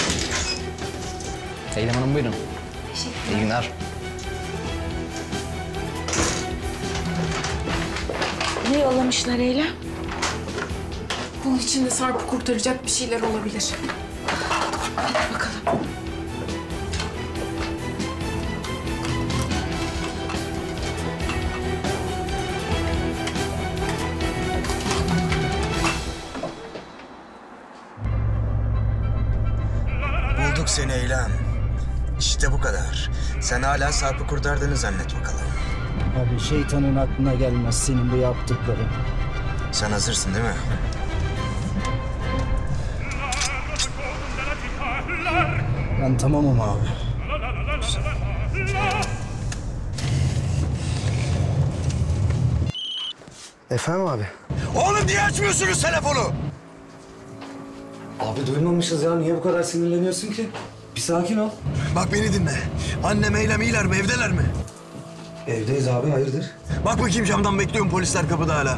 Eylem Hanım buyurun. Teşekkürler. İyi günler. Ne yollamışlar Eylem? Bunun içinde Sarp'ı kurtaracak bir şeyler olabilir. Hadi bakalım. Bulduk seni Eylem. İşte bu kadar. Sen hala Sarp'ı kurtardığını zannet bakalım. Abi şeytanın aklına gelmez senin bu yaptıkların. Sen hazırsın değil mi? Ben tamamım abi. Efendim abi? Oğlum niye açmıyorsunuz telefonu? Abi duymamışız ya. Niye bu kadar sinirleniyorsun ki? Bir sakin ol. Bak beni dinle. Annem Eylem iyiler mi? Evdeler mi? Evdeyiz abi. Hayırdır? Bak bakayım camdan bekliyorum. Polisler kapıda hala.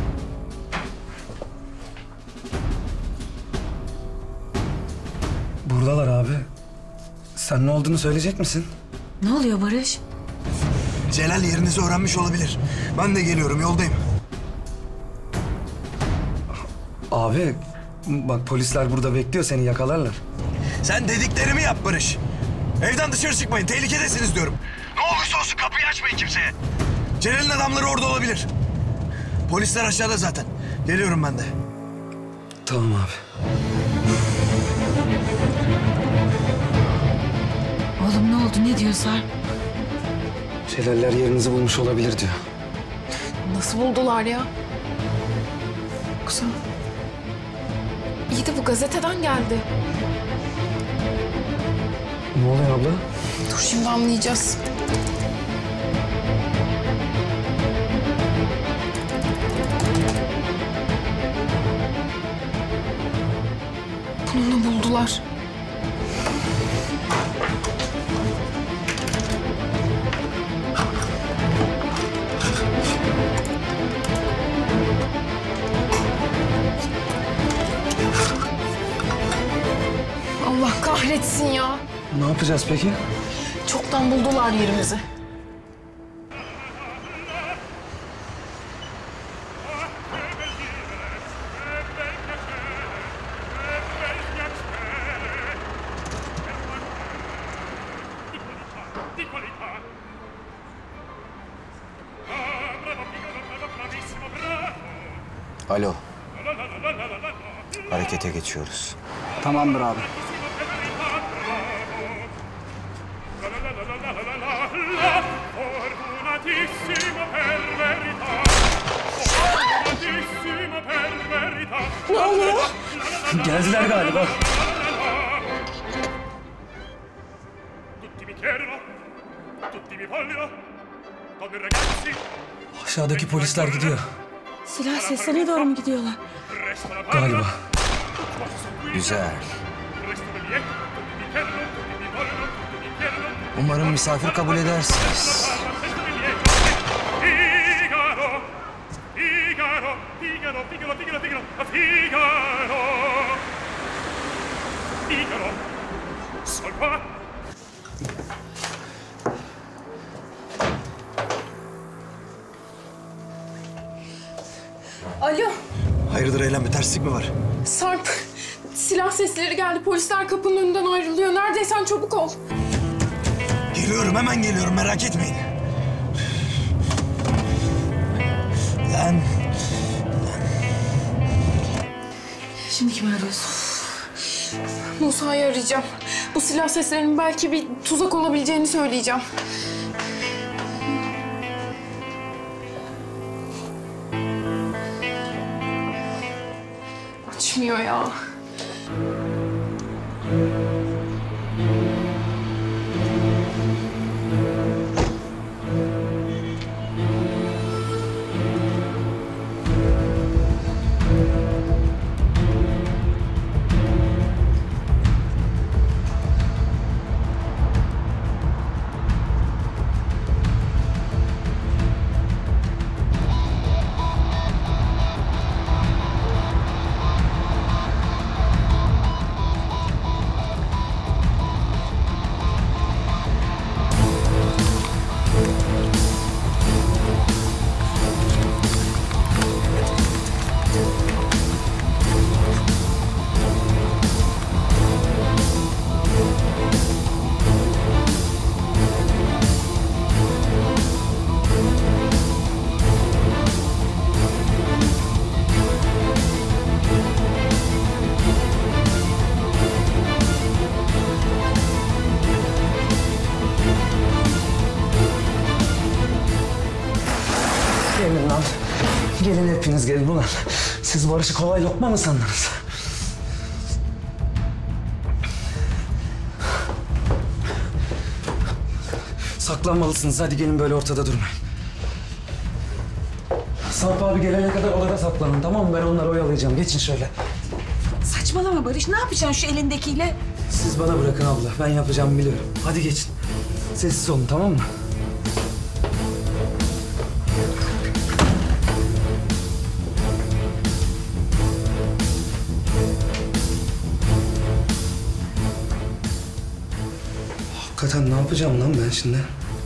Buradalar abi. Sen ne olduğunu söyleyecek misin? Ne oluyor Barış? Celal yerinizi öğrenmiş olabilir. Ben de geliyorum. Yoldayım. Abi bak polisler burada bekliyor. Seni yakalarlar. Sen dediklerimi yap Barış. Evden dışarı çıkmayın. Tehlikedesiniz diyorum. Ne olursa olsun kapıyı açmayın kimseye. Celal'in adamları orada olabilir. Polisler aşağıda zaten. Geliyorum ben de. Tamam abi. Oğlum ne oldu? Ne diyor Sarp? Celaller yerinizi bulmuş olabilir diyor. Nasıl buldular ya? Yoksa... İyi de bu gazeteden geldi. Ne oluyor abla? Dur şimdi anlayacağız. Bunu buldular. Allah kahretsin ya. Ne yapacağız peki? Çoktan buldular yerimizi. Alo. Harekete geçiyoruz. Tamamdır abi. Ne oluyor? Geldiler galiba. Aşağıdaki polisler gidiyor. Silah seslerine doğru mu gidiyorlar? Galiba. Güzel. Umarım misafir kabul edersiniz. Alo. Hayırdır Eylem, bir terslik mi var? Sarp, silah sesleri geldi. Polisler kapının önünden ayrılıyor. Neredeysen çabuk ol. Geliyorum, hemen geliyorum. Merak etmeyin. Lan. Şimdi kimi arıyorsun? Musa'yı arayacağım. Bu silah seslerinin belki bir tuzak olabileceğini söyleyeceğim. Açmıyor ya. hepiniz gelin ulan. Siz Barış'ı kolay lokma mı sandınız? Saklanmalısınız. Hadi gelin böyle ortada durmayın. Sarp abi gelene kadar odada saklanın, tamam mı? Ben onları oyalayacağım. Geçin şöyle. Saçmalama Barış. Ne yapacaksın şu elindekiyle? Siz bana bırakın abla. Ben yapacağımı biliyorum. Hadi geçin. Sessiz olun, tamam mı? Hakikaten ne yapacağım lan ben şimdi?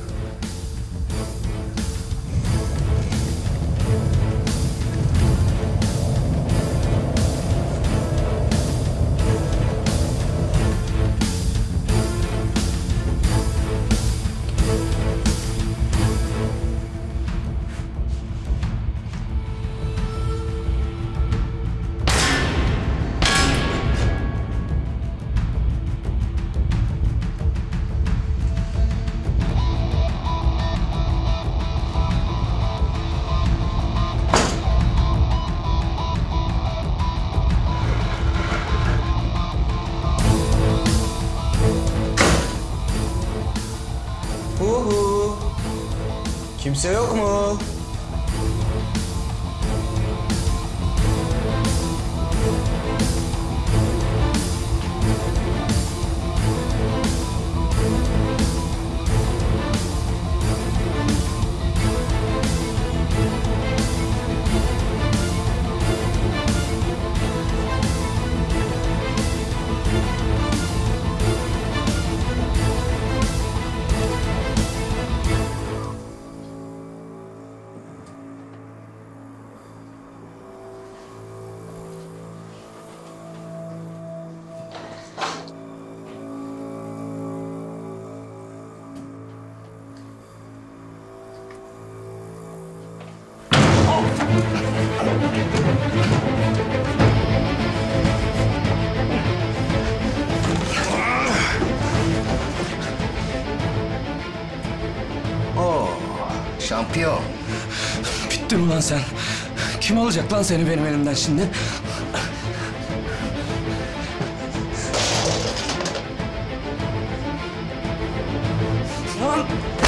Uhu. Kimse yok mu? Oo, şampiyon. Bittin ulan sen. Kim alacak lan seni benim elimden şimdi? Lan!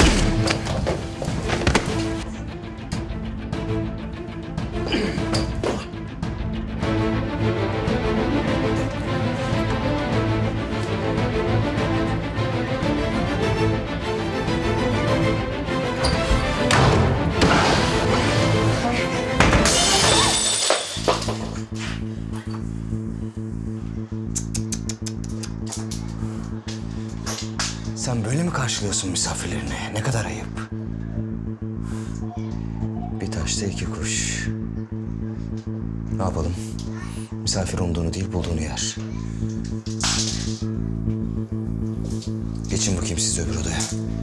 Sen böyle mi karşılıyorsun misafirlerini? Ne kadar ayıp. Bir taşta iki kuş. Ne yapalım? Misafir umduğunu değil bulduğunu yer. Geçin bakayım siz öbür odaya.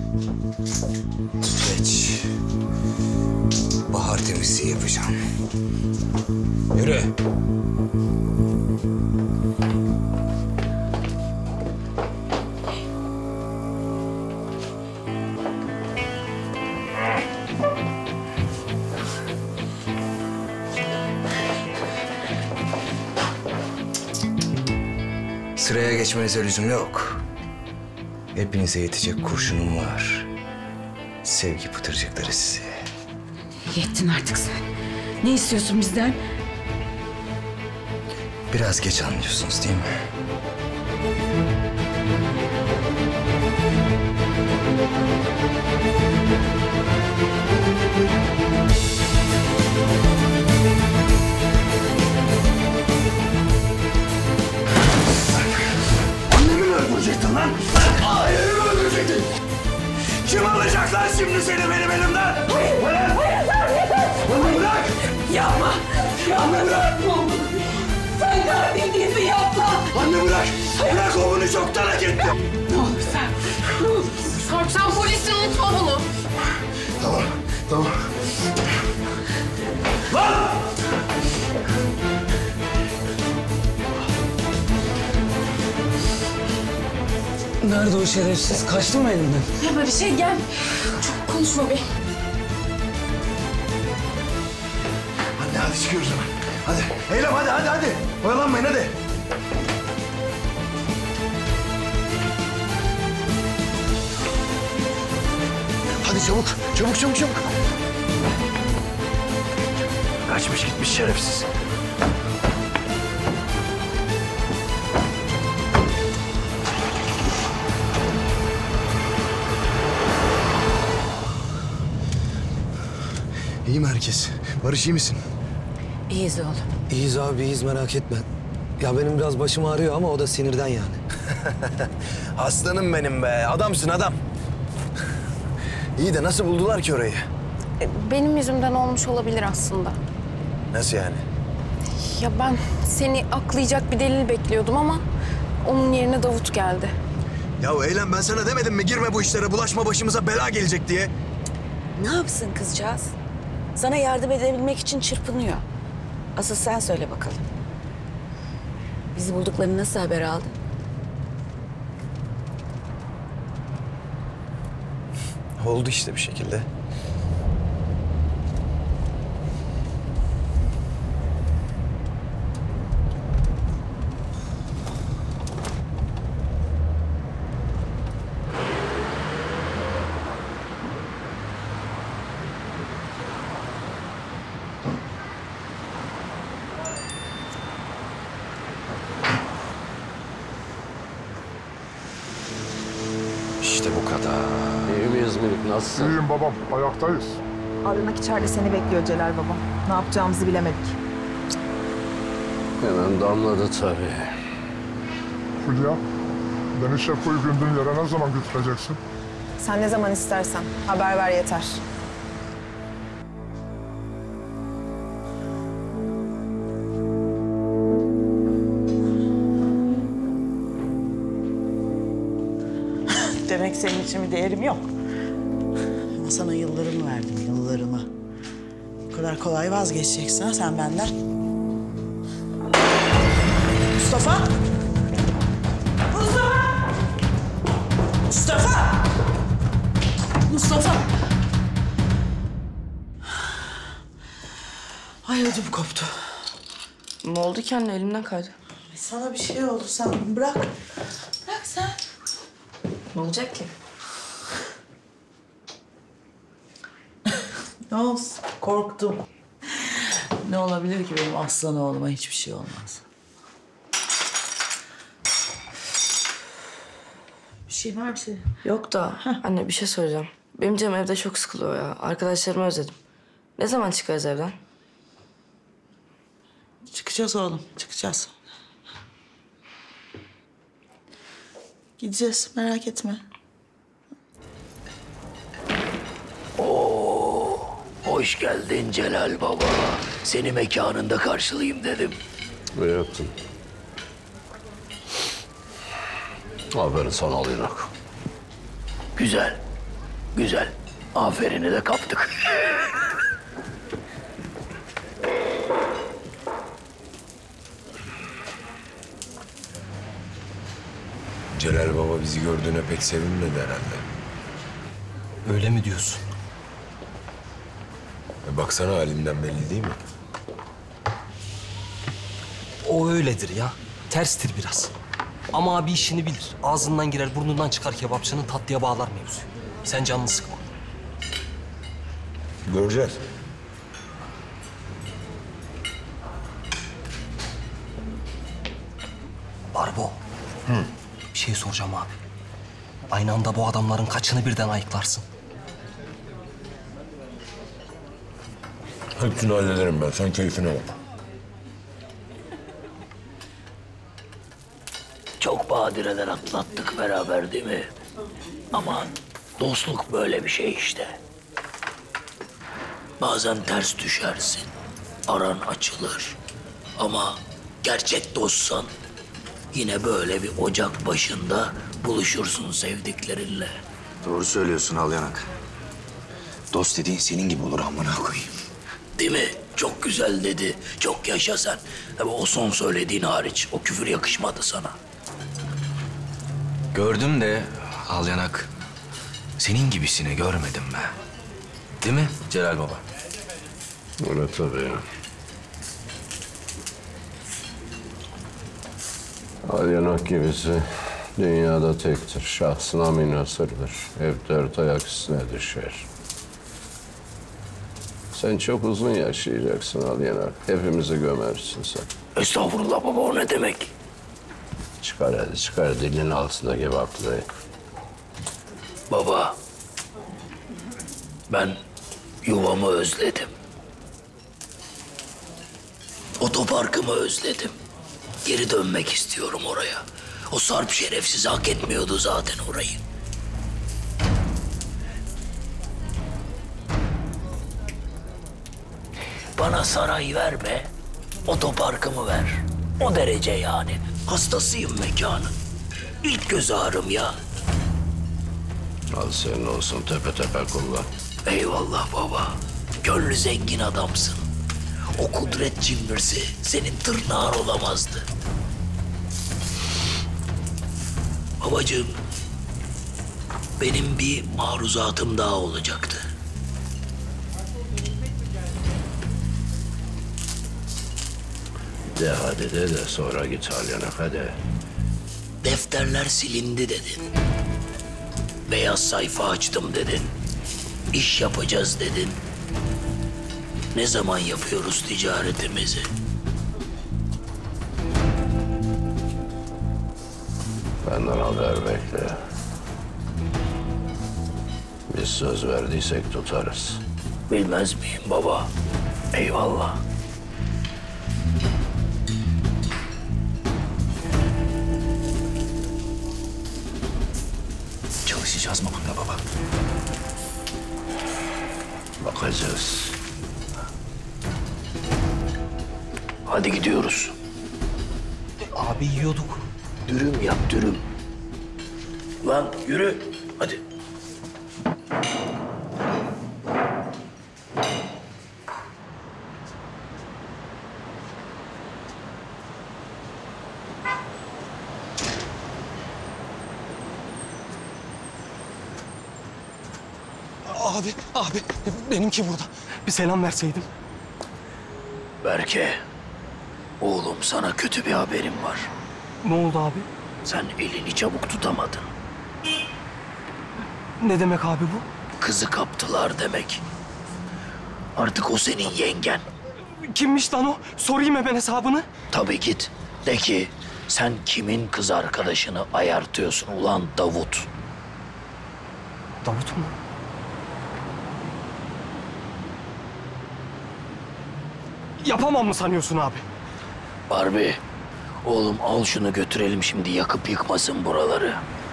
Geç. Bahar temizliği yapacağım. Yürü. Sıraya geçmenize lüzum yok. Hepinize yetecek kurşunum var. Sevgi pıtırcıkları sizi. Yettin artık sen. Ne istiyorsun bizden? Biraz geç anlıyorsunuz değil mi? Annemi mi öldürecektin lan? Ailemi mi öldürecektin? Kim alacak lan şimdi seni benim elimden? Hayır, hayır, hayır, hayır. Onu bırak. Yapma. Anne bırak. Sen katil değilsin, yapma. Anne bırak. Bırak o bunu çoktan hak etti. Ne olur sen. Ne olur. Sarp sen polissin, unutma bunu. Tamam, tamam. Lan! Nerede o şerefsiz? Kaçtı mı elinden? Yapma bir şey, gel. Çok konuşma be. Anne Hadi çıkıyoruz hemen. Hadi. Eylem hadi hadi hadi. Oyalanmayın hadi. Hadi çabuk. Çabuk çabuk çabuk. Kaçmış gitmiş şerefsiz. İyi mi herkes? Barış iyi misin? İyiyiz oğlum. İyiyiz abi, iyiyiz, merak etme. Ya benim biraz başım ağrıyor ama o da sinirden yani. Aslanım benim be. Adamsın adam. İyi de nasıl buldular ki orayı? Benim yüzümden olmuş olabilir aslında. Nasıl yani? Ya ben seni aklayacak bir delil bekliyordum ama onun yerine Davut geldi. Ya Eylem ben sana demedim mi girme bu işlere, bulaşma başımıza bela gelecek diye. Ne yapsın kızcağız? Sana yardım edebilmek için çırpınıyor. Asıl sen söyle bakalım. Bizi bulduklarını nasıl haber aldın? Oldu işte bir şekilde. İşte bu kadar. İyi miyiz minik? Nasılsın? İyiyim babam, ayaktayız. Arınak içeride seni bekliyor Celal babam. Ne yapacağımızı bilemedik. Hemen damladı tabii. Hülya, beni Şevko'yu gündüğün yere ne zaman götüreceksin? Sen ne zaman istersen haber ver yeter. Demek senin için bir değerim yok. Ama sana yıllarımı verdim, yıllarımı. Bu kadar kolay vazgeçeceksin ha sen benden. Mustafa! Mustafa! Mustafa! Mustafa! Ay ödüm koptu. Ne oldu ki anne? Elimden kaydı. Sana bir şey oldu sen bırak. Bırak sen. Ne olacak ki? Ne olsun? Korktum. Ne olabilir ki benim aslan oğluma hiçbir şey olmaz. Bir şey var bir şey. Yok da anne bir şey söyleyeceğim. Benim canım evde çok sıkılıyor ya. Arkadaşlarımı özledim. Ne zaman çıkarız evden? Çıkacağız oğlum, çıkacağız. Gideceğiz, merak etme. Oo, hoş geldin Celal Baba. Seni mekanında karşılayayım dedim. İyi yaptın. Aferin sana Alyanak. Güzel, güzel. Aferini de kaptık. Celal Baba bizi gördüğüne pek sevinmedi herhalde. Öyle mi diyorsun? E baksana halinden belli değil mi? O öyledir ya. Terstir biraz. Ama abi işini bilir. Ağzından girer, burnundan çıkar kebapçının, tatlıya bağlar mevzuyu. Sen canını sıkma. Göreceğiz. Barbo. Hı. Bir şey soracağım abi. Aynı anda bu adamların kaçını birden ayıklarsın? Hepsini hallederim ben. Sen keyfine bak. Çok badireler atlattık beraber değil mi? Ama dostluk böyle bir şey işte. Bazen ters düşersin, aran açılır. Ama gerçek dostsan yine böyle bir ocak başında buluşursun sevdiklerinle. Doğru söylüyorsun Alyanak. Dost dediğin senin gibi olur amına koyayım. Değil mi? Çok güzel dedi. Çok yaşa sen. Tabii o son söylediğin hariç. O küfür yakışmadı sana. Gördüm de Alyanak, senin gibisini görmedim ben. Değil mi Celal Baba? Öyle tabii ya. Alyanak gibisi dünyada tektir. Şahsına münhasırdır. Hep dört ayak üstüne düşer. Sen çok uzun yaşayacaksın Alyanak. Hepimizi gömersin sen. Estağfurullah baba, o ne demek? Çıkar hadi çıkar dilinin altındaki baklayı. Baba, ben yuvamı özledim. Otoparkımı özledim. Geri dönmek istiyorum oraya. O Sarp şerefsiz hak etmiyordu zaten orayı. Bana saray verme, otoparkımı ver. O derece yani. Hastasıyım mekanın. İlk göz ağrım ya. Al senin olsun, tepe tepe kullan. Eyvallah baba. Gönlü zengin adamsın. O kudret cimrisi senin tırnağın olamazdı. Babacığım, benim bir maruzatım daha olacaktı. De hadi de de sonra git Alyanak hadi. Defterler silindi dedin. Beyaz sayfa açtım dedin. İş yapacağız dedin. Ne zaman yapıyoruz ticaretimizi? Benden haber bekle. Biz söz verdiysek tutarız. Bilmez miyim baba? Eyvallah. Çalışacağız mı bunda baba? Bakacağız. Hadi gidiyoruz. Abi yiyorduk. Dürüm yap, dürüm. Lan yürü, hadi. Abi, abi benimki burada. Bir selam verseydim. Berke, oğlum sana kötü bir haberim var. Ne oldu abi? Sen elini çabuk tutamadın. Ne demek abi bu? Kızı kaptılar demek. Artık o senin yengen. Kimmiş lan o? Sorayım hemen hesabını. Tabii git. De ki sen kimin kız arkadaşını ayartıyorsun ulan Davut? Davut mu? Yapamam mı sanıyorsun abi? Barbie, oğlum al şunu götürelim şimdi, yakıp yıkmasın buraları.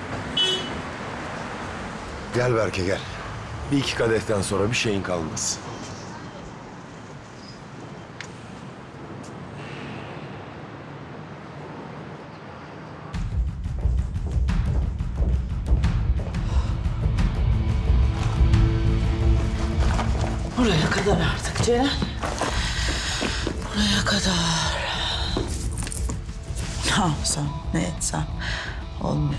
Gel Berke gel. Bir iki kadehten sonra bir şeyin kalmaz. Buraya kadar artık Celal. Buraya kadar. Ne yapsam, ne etsem olmuyor.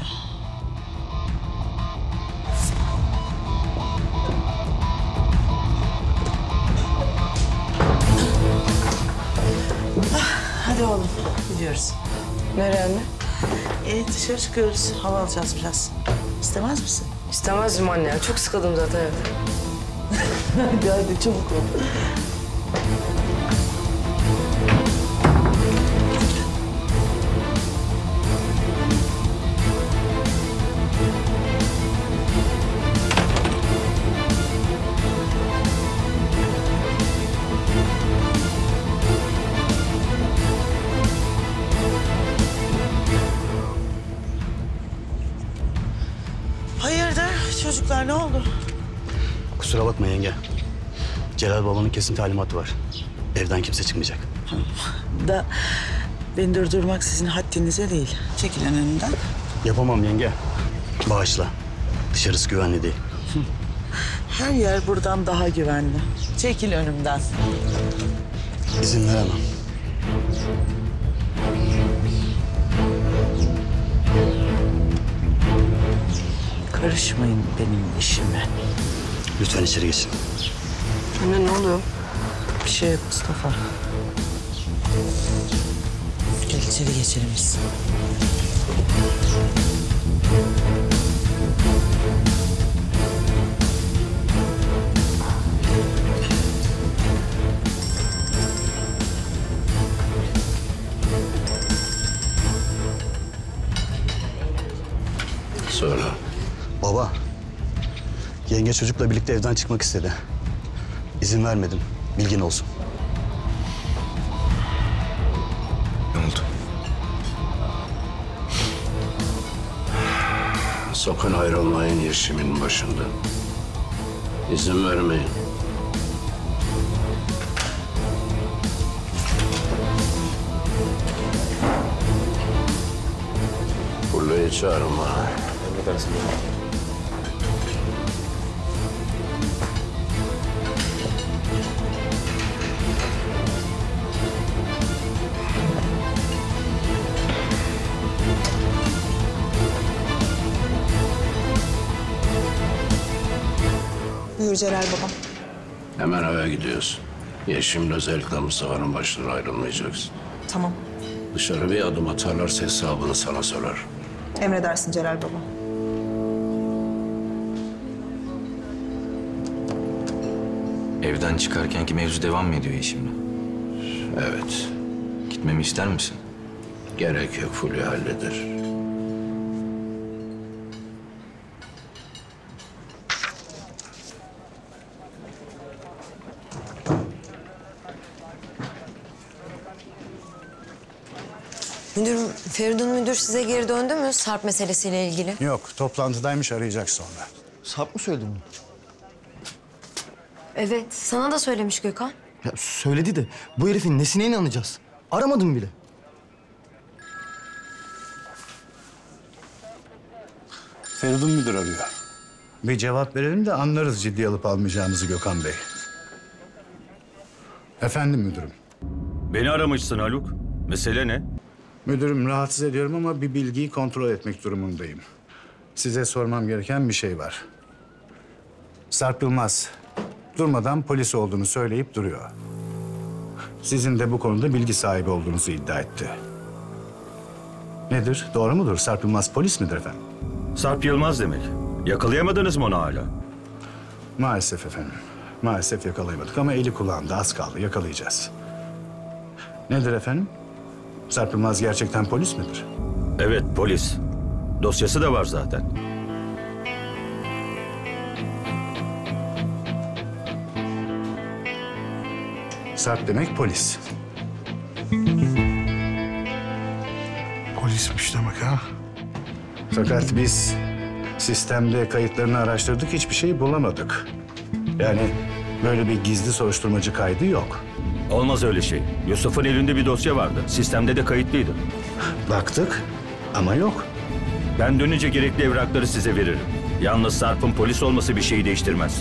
Hadi oğlum, gidiyoruz. Nereye anne? Ee, dışarı çıkıyoruz, hava alacağız biraz. İstemez misin? İstemezdim anne ya. Çok sıkıldım zaten evde. Hadi hadi çabuk ol. Hayırdır çocuklar, ne oldu? Kusura bakma yenge. Celal babanın kesin talimatı var. Evden kimse çıkmayacak. Da beni durdurmak sizin haddinize değil. Çekilin önümden. Yapamam yenge. Bağışla. Dışarısı güvenli değil. Her yer buradan daha güvenli. Çekil önümden. İzin veremem. Karışmayın benim işime. Lütfen içeri geçin. Anne ne oluyor? Bir şey yok Mustafa. Gel içeri geçelim biz. Söyle. Baba, yenge çocukla birlikte evden çıkmak istedi. İzin vermedim, bilgin olsun. Ne oldu? Sakın ayrılmayın işimin başında. İzin vermeyin. Burayı çağırın bana. Emredersin. Buyur Celal babam. Hemen eve gidiyorsun. Yeşim'le özellikle Mustafa'nın başından ayrılmayacaksın. Tamam. Dışarı bir adım atarlarsa hesabını sana sorar. Emredersin Celal baba. Evden çıkarkenki mevzu devam mı ediyor Yeşim'le? Evet. Gitmemi ister misin? Gerek yok, Fulya halleder. Müdürüm, Feridun müdür size geri döndü mü Sarp meselesiyle ilgili? Yok, toplantıdaymış, arayacak sonra. Sarp mı söyledi bunu? Evet, sana da söylemiş Gökhan. Ya söyledi de bu herifin nesine inanacağız? Aramadım bile. Feridun müdür arıyor. Bir cevap verelim de anlarız ciddiye alıp almayacağımızı Gökhan Bey. Efendim müdürüm. Beni aramışsın Haluk. Mesele ne? Müdürüm rahatsız ediyorum ama bir bilgiyi kontrol etmek durumundayım. Size sormam gereken bir şey var. Sarp Yılmaz durmadan polis olduğunu söyleyip duruyor. Sizin de bu konuda bilgi sahibi olduğunuzu iddia etti. Nedir? Doğru mudur? Sarp Yılmaz polis midir efendim? Sarp Yılmaz demek. Yakalayamadınız mı onu hala? Maalesef efendim. Maalesef yakalayamadık ama eli kulağında az kaldı. Yakalayacağız. Nedir efendim? Sarp Yılmaz gerçekten polis midir? Evet, polis. Dosyası da var zaten. Sarp demek polis. Polismiş demek ha? Fakat biz sistemde kayıtlarını araştırdık, hiçbir şey bulamadık. Yani böyle bir gizli soruşturmacı kaydı yok. Olmaz öyle şey. Yusuf'un elinde bir dosya vardı. Sistemde de kayıtlıydı. Baktık ama yok. Ben dönünce gerekli evrakları size veririm. Yalnız Sarp'ın polis olması bir şeyi değiştirmez.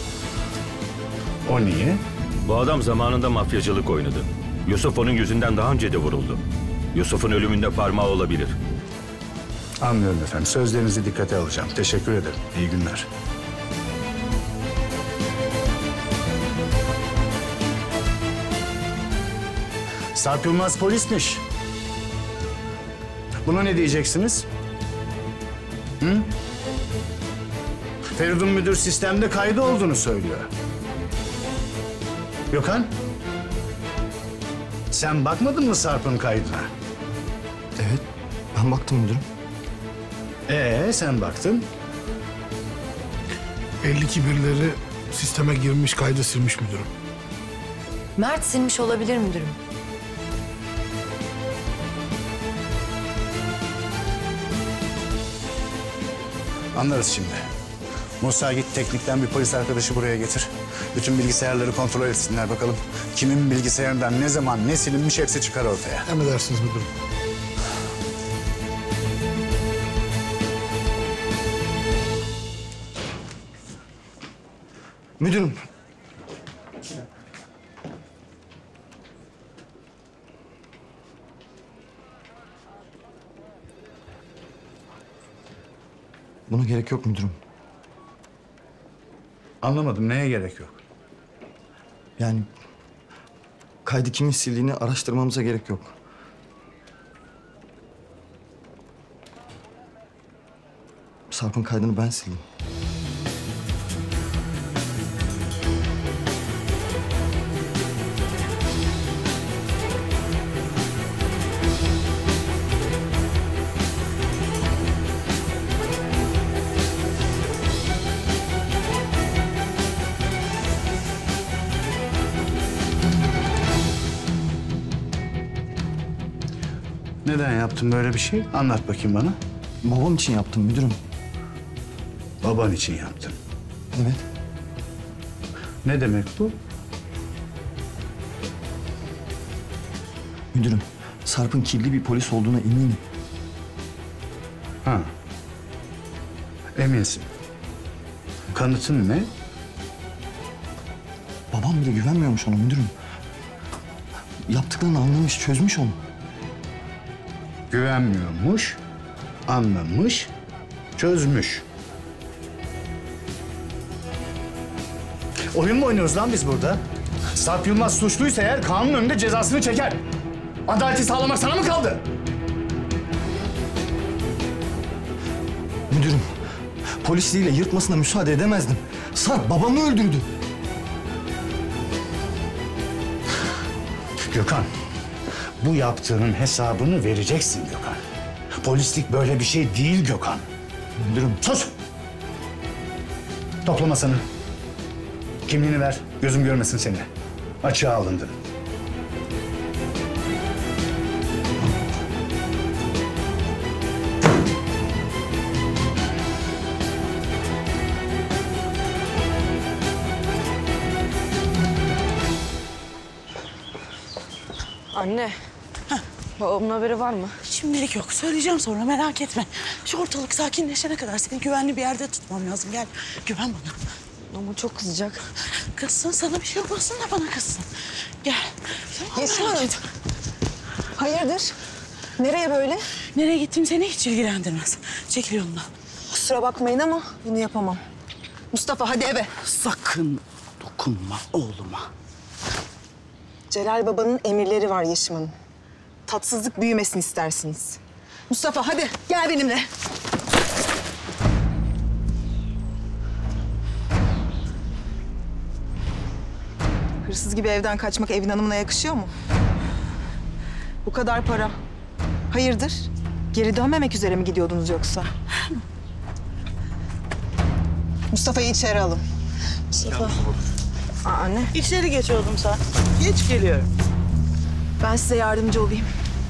O niye? Bu adam zamanında mafyacılık oynadı. Yusuf onun yüzünden daha önce de vuruldu. Yusuf'un ölümünde parmağı olabilir. Anlıyorum efendim. Sözlerinizi dikkate alacağım. Teşekkür ederim. İyi günler. Sarp Yılmaz polismiş. Buna ne diyeceksiniz? Hı? Feridun müdür sistemde kaydı olduğunu söylüyor. Gökhan? Sen bakmadın mı Sarp'ın kaydına? Evet, ben baktım müdürüm. Ee, sen baktın. Belli ki birileri sisteme girmiş, kaydı silmiş müdürüm. Mert silmiş olabilir müdürüm. Anlarız şimdi. Musa git teknikten bir polis arkadaşı buraya getir. Bütün bilgisayarları kontrol etsinler bakalım. Kimin bilgisayarından ne zaman ne silinmiş hepsi çıkar ortaya. Emredersiniz müdürüm. Müdürüm. Buna gerek yok müdürüm. Anlamadım. Neye gerek yok? Yani kaydı kimin sildiğini araştırmamıza gerek yok. Sarp'ın kaydını ben sildim. Neden yaptın böyle bir şey? Anlat bakayım bana. Babam için yaptım müdürüm. Baban için yaptın. Evet. Ne demek bu? Müdürüm, Sarp'ın kirli bir polis olduğuna eminim. Ha. Eminsin. Kanıtın ne? Babam bile güvenmiyormuş ona müdürüm. Yaptıklarını anlamış, çözmüş onu. Güvenmiyormuş, anlamış, çözmüş. Oyun mu oynuyoruz lan biz burada? Sarp Yılmaz suçluysa eğer kanun önünde cezasını çeker. Adaleti sağlamak sana mı kaldı? Müdürüm, polisliğiyle yırtmasına müsaade edemezdim. Sarp babamı öldürdü. Gökhan, bu yaptığının hesabını vereceksin Gökhan. Polislik böyle bir şey değil Gökhan. Müdürüm. Sus! Topla masanı. Kimliğini ver, gözüm görmesin seni. Açığa alındın. Anne. Babamın haberi var mı? Şimdilik yok. Söyleyeceğim sonra, merak etme. Şu ortalık sakinleşene kadar seni güvenli bir yerde tutmam lazım. Gel, güven bana. Ama çok kızacak. Kızsın, sana bir şey olmasın da bana kızsın. Gel. Yeşim Hanım. Hayırdır? Nereye böyle? Nereye gittim seni hiç ilgilendirmez. Çekil yolundan. Kusura bakmayın ama bunu yapamam. Mustafa hadi eve. Sakın dokunma oğluma. Celal babanın emirleri var Yeşim Hanım. Tatsızlık büyümesin istersiniz. Mustafa hadi gel benimle. Hırsız gibi evden kaçmak evin hanımına yakışıyor mu? Bu kadar para. Hayırdır? Geri dönmemek üzere mi gidiyordunuz yoksa? Mustafa'yı içeri alın. Mustafa. Aa, anne. İçeri geç oğlum sen. Geç geliyorum. Ben size yardımcı olayım.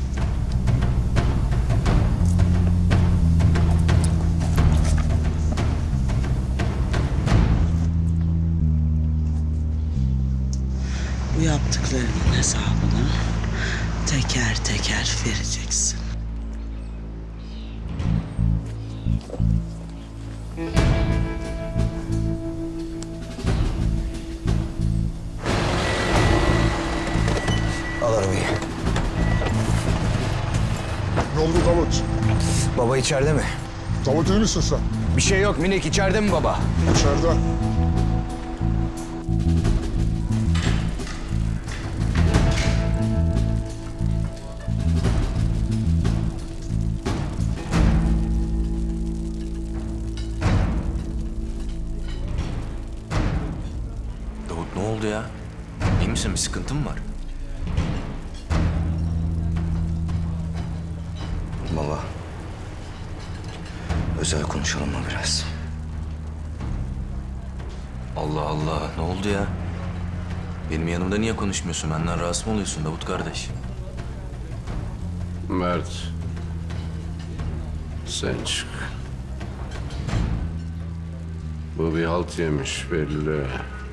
Bu yaptıklarının hesabını teker teker vereceksin. Al arabayı. Ne oldu Davut? Baba içeride mi? Davut iyi misin sen? Bir şey yok Minik, içeride mi baba? İçeride. Davut ne oldu ya? İyi misin? Bir sıkıntın mı var? Baba. Özel konuşalım mı biraz? Allah Allah. Ne oldu ya? Benim yanımda niye konuşmuyorsun? Benden rahatsız mı oluyorsun Davut kardeş? Mert. Sen çık. Bu bir halt yemiş belli.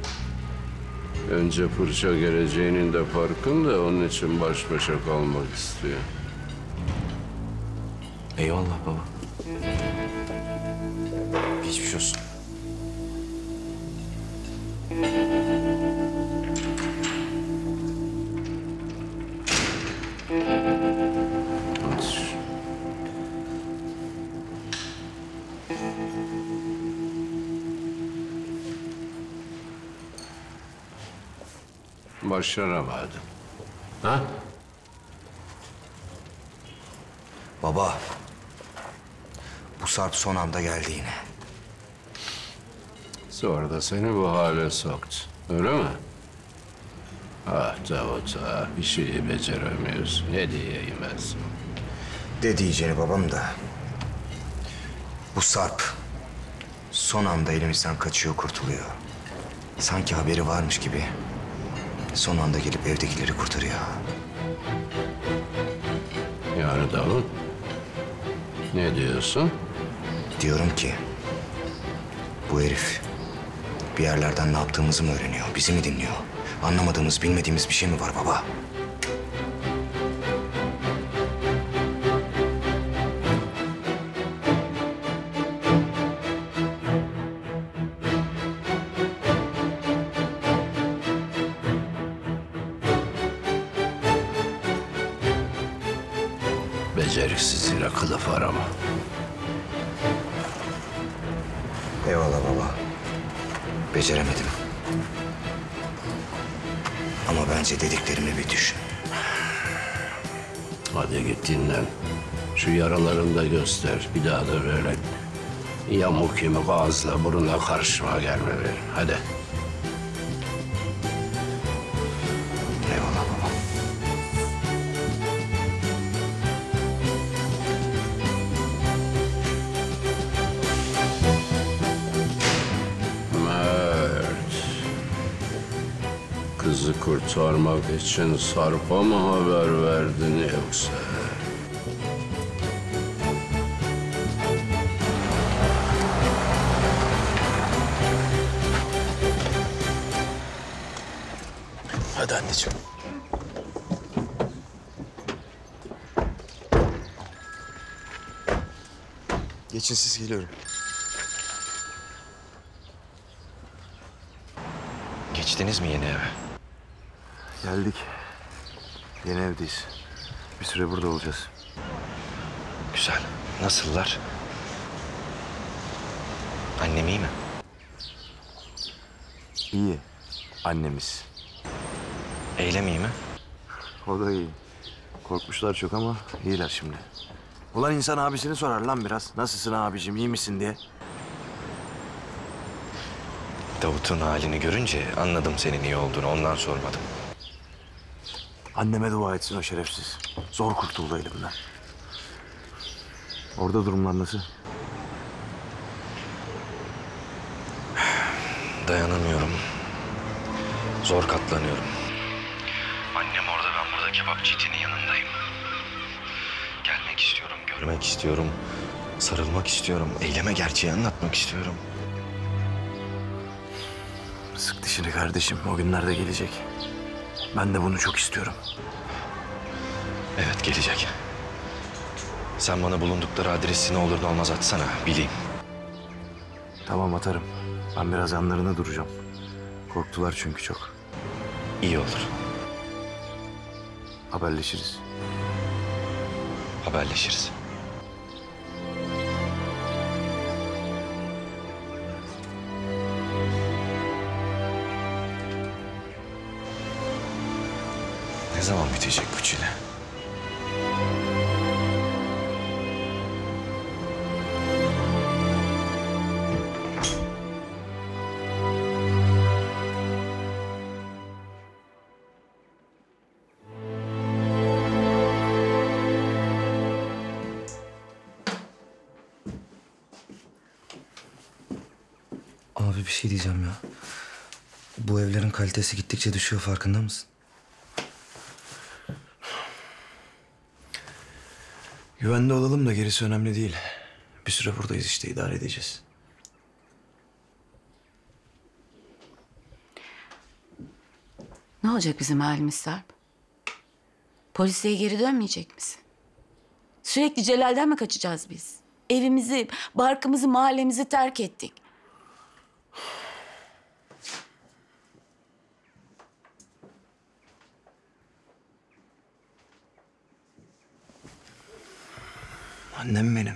Önce fırça geleceğinin de farkında, onun için baş başa kalmak istiyor. Eyvallah baba. Geçmiş olsun. Başaramadın. Ha? Baba. Bu Sarp son anda geldi yine. Sonra da seni bu hale soktu. Öyle mi? Ah Davut ah, bir şeyi beceremiyorsun. Ne diyeyim ben sana? De diyeceğini babam da. Bu Sarp son anda elimizden kaçıyor, kurtuluyor. Sanki haberi varmış gibi son anda gelip evdekileri kurtarıyor. Yani Davut, ne diyorsun? Diyorum ki bu herif bir yerlerden ne yaptığımızı mı öğreniyor, bizi mi dinliyor? Anlamadığımız, bilmediğimiz bir şey mi var baba? Beceriksizliğine kılıf arama. Eyvallah baba. Beceremedim. Ama bence dediklerimi bir düşün. Hadi git dinlen. Şu yaralarını da göster. Bir daha da böyle yamuk yumuk ağızla burunla karşıma gelme benim. Hadi. Eyvallah baba. Mert. Kızı kurtarmak için Sarp'a mı haber verdin yoksa? Hadi anneciğim. Geçin siz, geliyorum. Geçtiniz mi yeni eve? Geldik. Yeni evdeyiz. Bir süre burada olacağız. Güzel. Nasıllar? Annem iyi mi? İyi. Annemiz. Eylem iyi mi? O da iyi. Korkmuşlar çok ama iyiler şimdi. Ulan insan abisini sorar lan biraz. Nasılsın abicim, iyi misin diye. Davut'un halini görünce anladım senin iyi olduğunu. Ondan sormadım. Anneme dua etsin o şerefsiz. Zor kurtuldu elimden. Orada durumlar nasıl? Dayanamıyorum. Zor katlanıyorum. Annem orada, ben burada kebapçı itinin yanındayım. Gelmek istiyorum, görmek istiyorum. Sarılmak istiyorum. Eyleme gerçeği anlatmak istiyorum. Sık dişini kardeşim. O günler de gelecek. Ben de bunu çok istiyorum. Evet, gelecek. Sen bana bulundukları adresi ne olur ne olmaz atsana, bileyim. Tamam, atarım. Ben biraz yanlarına duracağım. Korktular çünkü çok. İyi olur. Haberleşiriz. Haberleşiriz. Ne zaman bitecek bu çile? Abi bir şey diyeceğim ya. Bu evlerin kalitesi gittikçe düşüyor, farkında mısın? Güvende olalım da gerisi önemli değil. Bir süre buradayız işte, idare edeceğiz. Ne olacak bizim halimiz Sarp? Polisiye geri dönmeyecek misin? Sürekli Celal'den mi kaçacağız biz? Evimizi, barkımızı, mahallemizi terk ettik. Annem benim.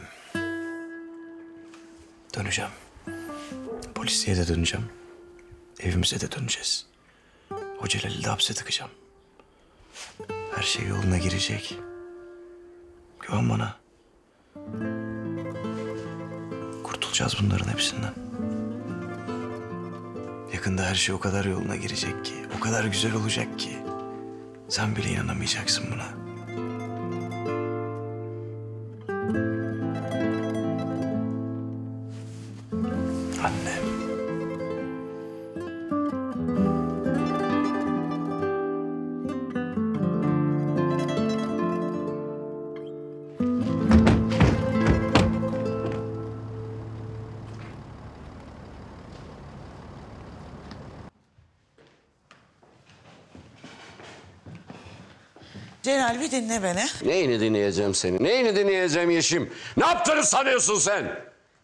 Döneceğim. Polisiye de döneceğim. Evimize de döneceğiz. O Celal'i de hapse tıkacağım. Her şey yoluna girecek. Güven bana. kurtulacağız bunların hepsinden. Yakında her şey o kadar yoluna girecek ki, o kadar güzel olacak ki. Sen bile inanamayacaksın buna. Annem. Celal bir dinle beni. Neyini dinleyeceğim seni? Neyini dinleyeceğim Yeşim? Ne yaptığını sanıyorsun sen?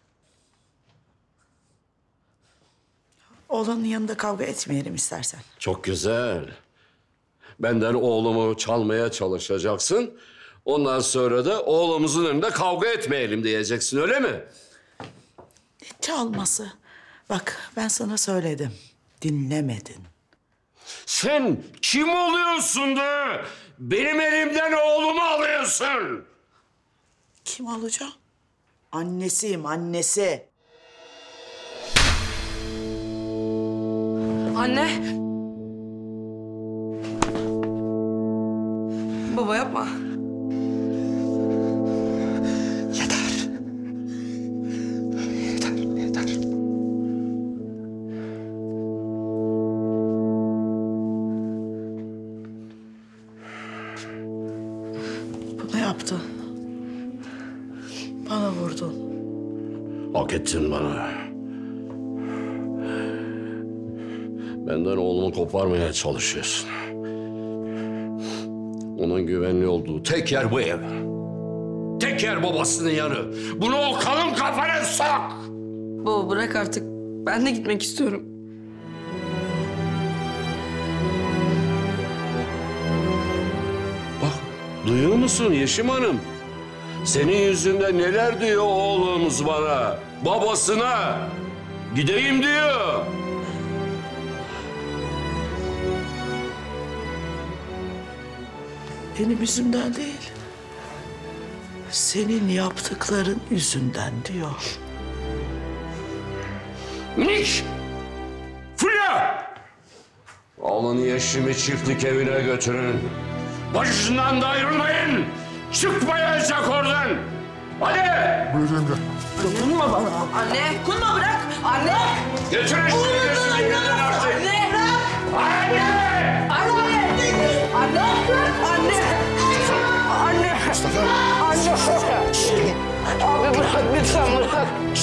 Oğlanın yanında kavga etmeyelim istersen. Çok güzel. Benden oğlumu çalmaya çalışacaksın. Ondan sonra da oğlumuzun önünde kavga etmeyelim diyeceksin, öyle mi? Çalması. Bak ben sana söyledim. Dinlemedin. Sen kim oluyorsun da benim elimden oğlumu alıyorsun? Kim olacak? Annesiyim, annesi. Anne. Baba yapma. Yeter. Yeter, yeter. Bunu yaptın. Bana vurdun. Hak ettin bana. Benden oğlumu koparmaya çalışıyorsun. Onun güvenli olduğu tek yer bu ev. Tek yer babasının yanı. Bunu o kalın kafana sok! Baba bırak artık. Ben de gitmek istiyorum. Bak, duyuyor musun Yeşim Hanım? Senin yüzünden neler diyor oğlumuz bana, babasına. Gideyim diyor. Benim yüzümden değil. Senin yaptıkların yüzünden diyor. Minik! Fulya! Oğlunu Yeşim'i çiftlik evine götürün. Başından da ayrılmayın. Çıkmayacak oradan. Hadi! Buyur yenge. Dokunma bana. Anne. Dokunma bırak. Anne. Götürün işte gözünü gidin artık. Anne. Bırak. Anne! Anne. Anne. Anne. Anne. Mustafa. Anne. Abi bırak lütfen bırak.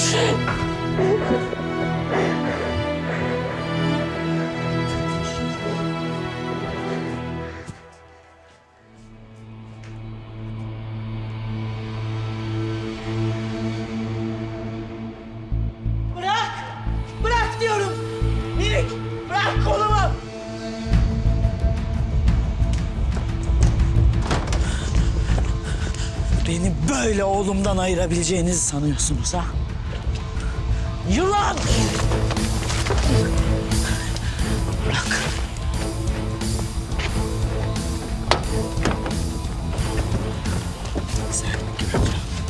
Bırak! Bırak diyorum! Minik! Bırak kolumu! Beni böyle oğlumdan ayırabileceğinizi sanıyorsunuz ha? Yılan! Bırak. Sen gör.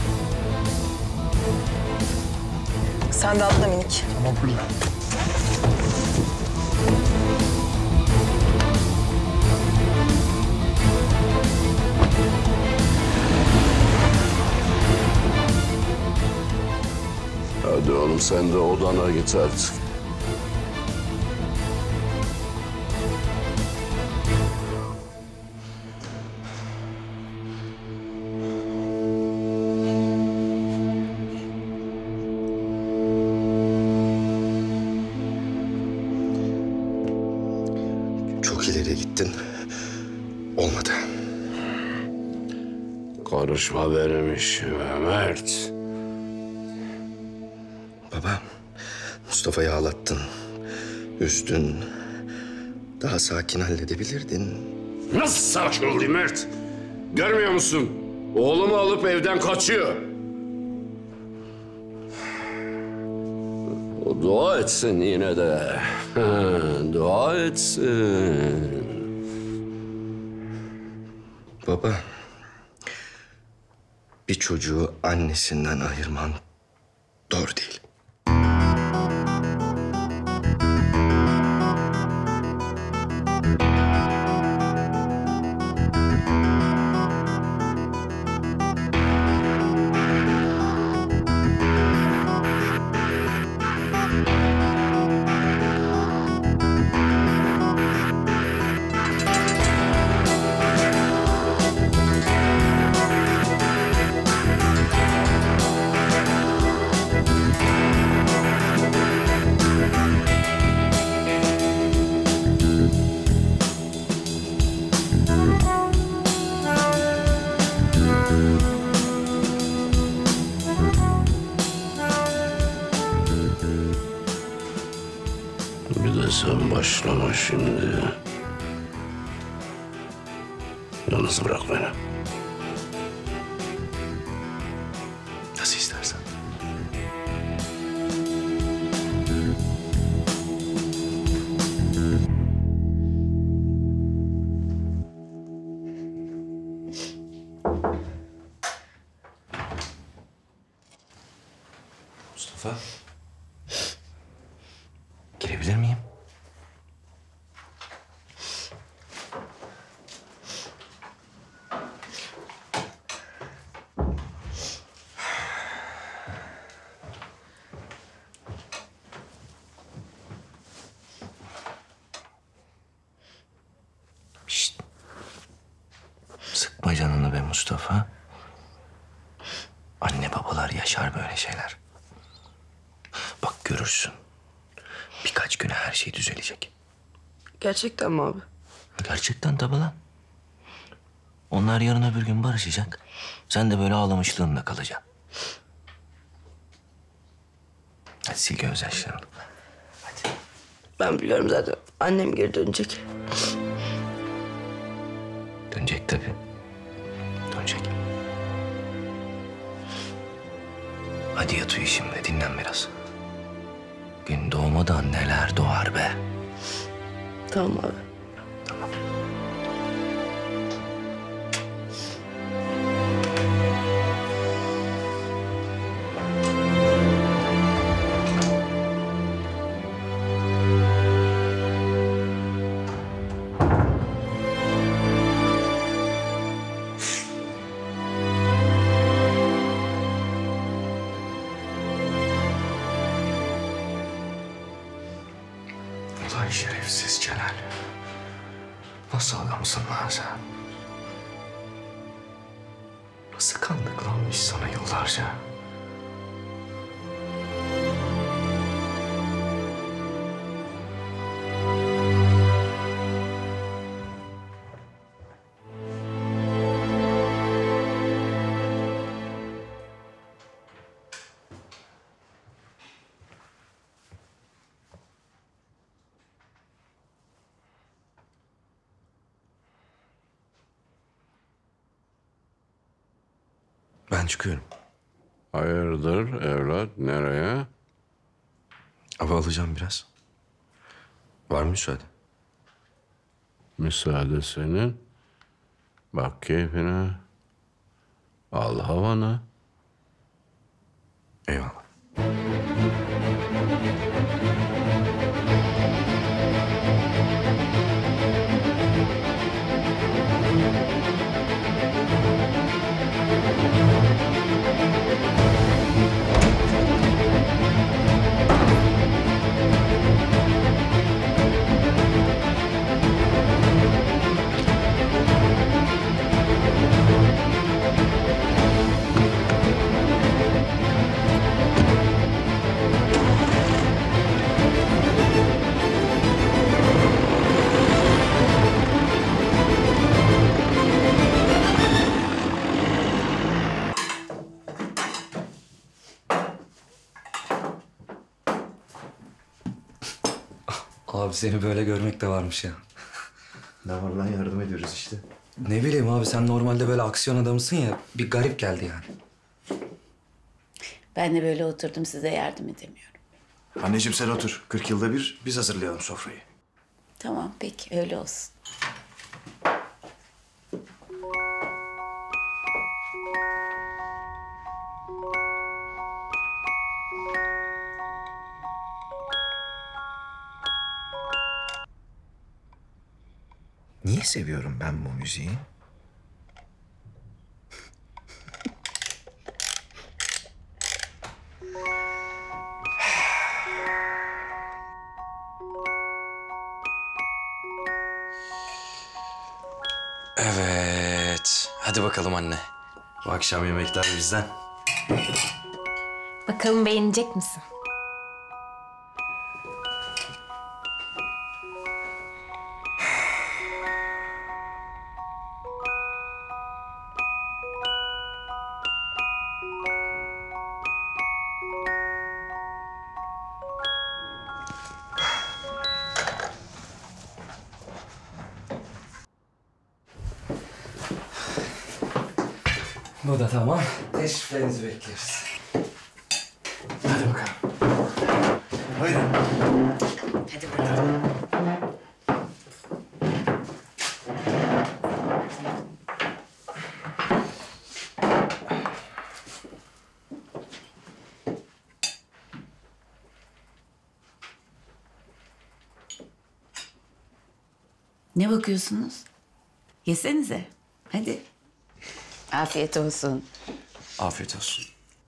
Sen de atla minik. Tamam Fulya. Hadi oğlum sen de odana git artık. Çok ileri gittin. Olmadı. Konuşma benim işime Mert. Baba, Mustafa'yı ağlattın. Üzdün. Daha sakin halledebilirdin. Nasıl sakin olayım Mert? Görmüyor musun? Oğlumu alıp evden kaçıyor. O dua etsin yine de. Dua etsin. Baba, bir çocuğu annesinden ayırman doğru değil. Hadi sen başlama şimdi. Yalnız bırak beni. Nasıl istersen. Mustafa. Girebilir miyim? Şşt. Sıkma canını be Mustafa. Anne babalar yaşar böyle şeyler. Bak görürsün. Birkaç güne her şey düzelecek. Gerçekten mi abi? Gerçekten tabii lan. Onlar yarın öbür gün barışacak. Sen de böyle ağlamışlığında kalacaksın. Hadi sil gözyaşlarını. Ben biliyorum zaten. Annem geri dönecek. Dönecek tabii. Dönecek. Hadi yat uyu şimdi, dinlen biraz. Gün doğmadan neler doğar be. Tamam abi. Ulan şerefsiz Celal. Nasıl adamsın lan sen? Nasıl kandık lan biz sana yıllarca? Ben çıkıyorum. Hayırdır evlat, nereye? Hava alacağım biraz. Var mı müsaade? Müsaade senin. Bak keyfine. Al havanı. Eyvallah. Abi seni böyle görmek de varmış ya. Ne var lan, yardım ediyoruz işte. Ne bileyim abi, sen normalde böyle aksiyon adamısın ya. Bir garip geldi yani. Ben de böyle oturdum, size yardım edemiyorum. Anneciğim sen otur. Kırk yılda bir biz hazırlayalım sofrayı. Tamam peki, öyle olsun. Niye seviyorum ben bu müziği? Evet. Hadi bakalım anne. Bu akşam yemekler bizden. Bakalım beğenecek misin? Bu da tamam. Teşriflerinizi bekliyoruz. Hadi bakalım. Buyurun. Hadi bakalım. Ne bakıyorsunuz? Yesenize. Hadi. Afiyet olsun. Afiyet olsun.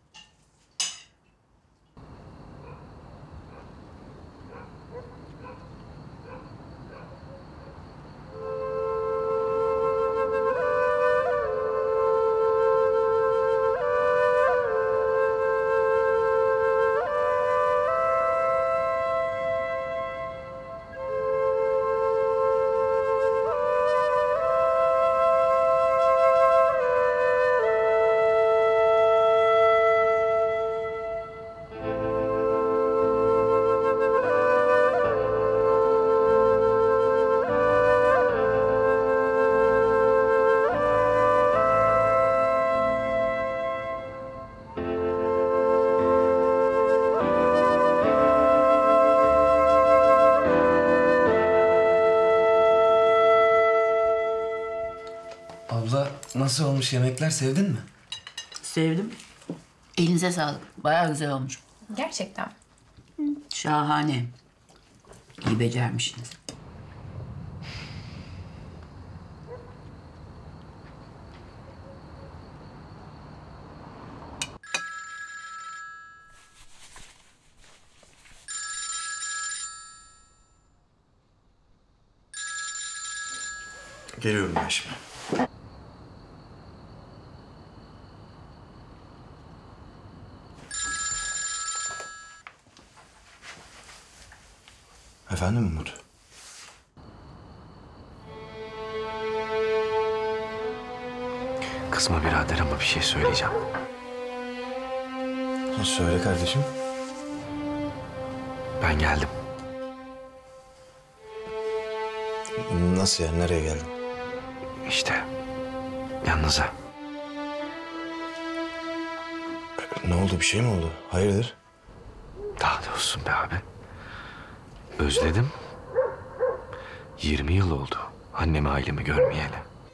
Abla nasıl olmuş yemekler, sevdin mi? Sevdim. Elinize sağlık. Bayağı güzel olmuş. Gerçekten. Şahane. İyi becermişsiniz. Geliyorum ben şimdi. Efendim Umut? Kızma birader ama bir şey söyleyeceğim. Söyle kardeşim. Ben geldim. Nasıl yani? Nereye geldin? İşte yanınıza. Ne oldu? Bir şey mi oldu? Hayırdır? Daha da olsun be abi. Özledim. Yirmi yıl oldu annemi ailemi görmeyeli.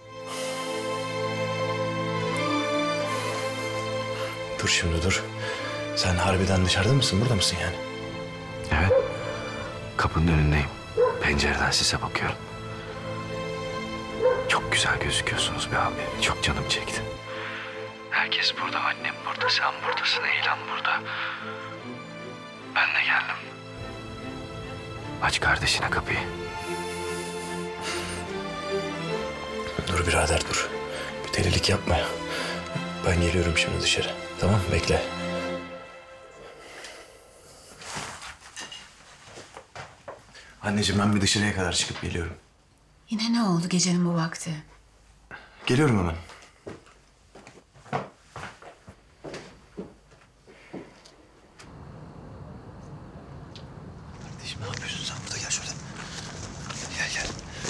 Dur şimdi dur. Sen harbiden dışarıda mısın? Burada mısın yani? Evet. Kapının önündeyim. Pencereden size bakıyorum. Çok güzel gözüküyorsunuz be abi. Çok canım çekti. Herkes burada. Annem burada. Sen buradasın. Eylem burada. Ben de geldim. Aç kardeşine kapıyı. Dur birader dur. Bir delilik yapma ya. Ben geliyorum şimdi dışarı. Tamam bekle. Anneciğim ben bir dışarıya kadar çıkıp geliyorum. Yine ne oldu gecenin bu vakti? Geliyorum hemen. Kardeşim ne yapıyorsun sen burada? Gel şöyle. Gel gel.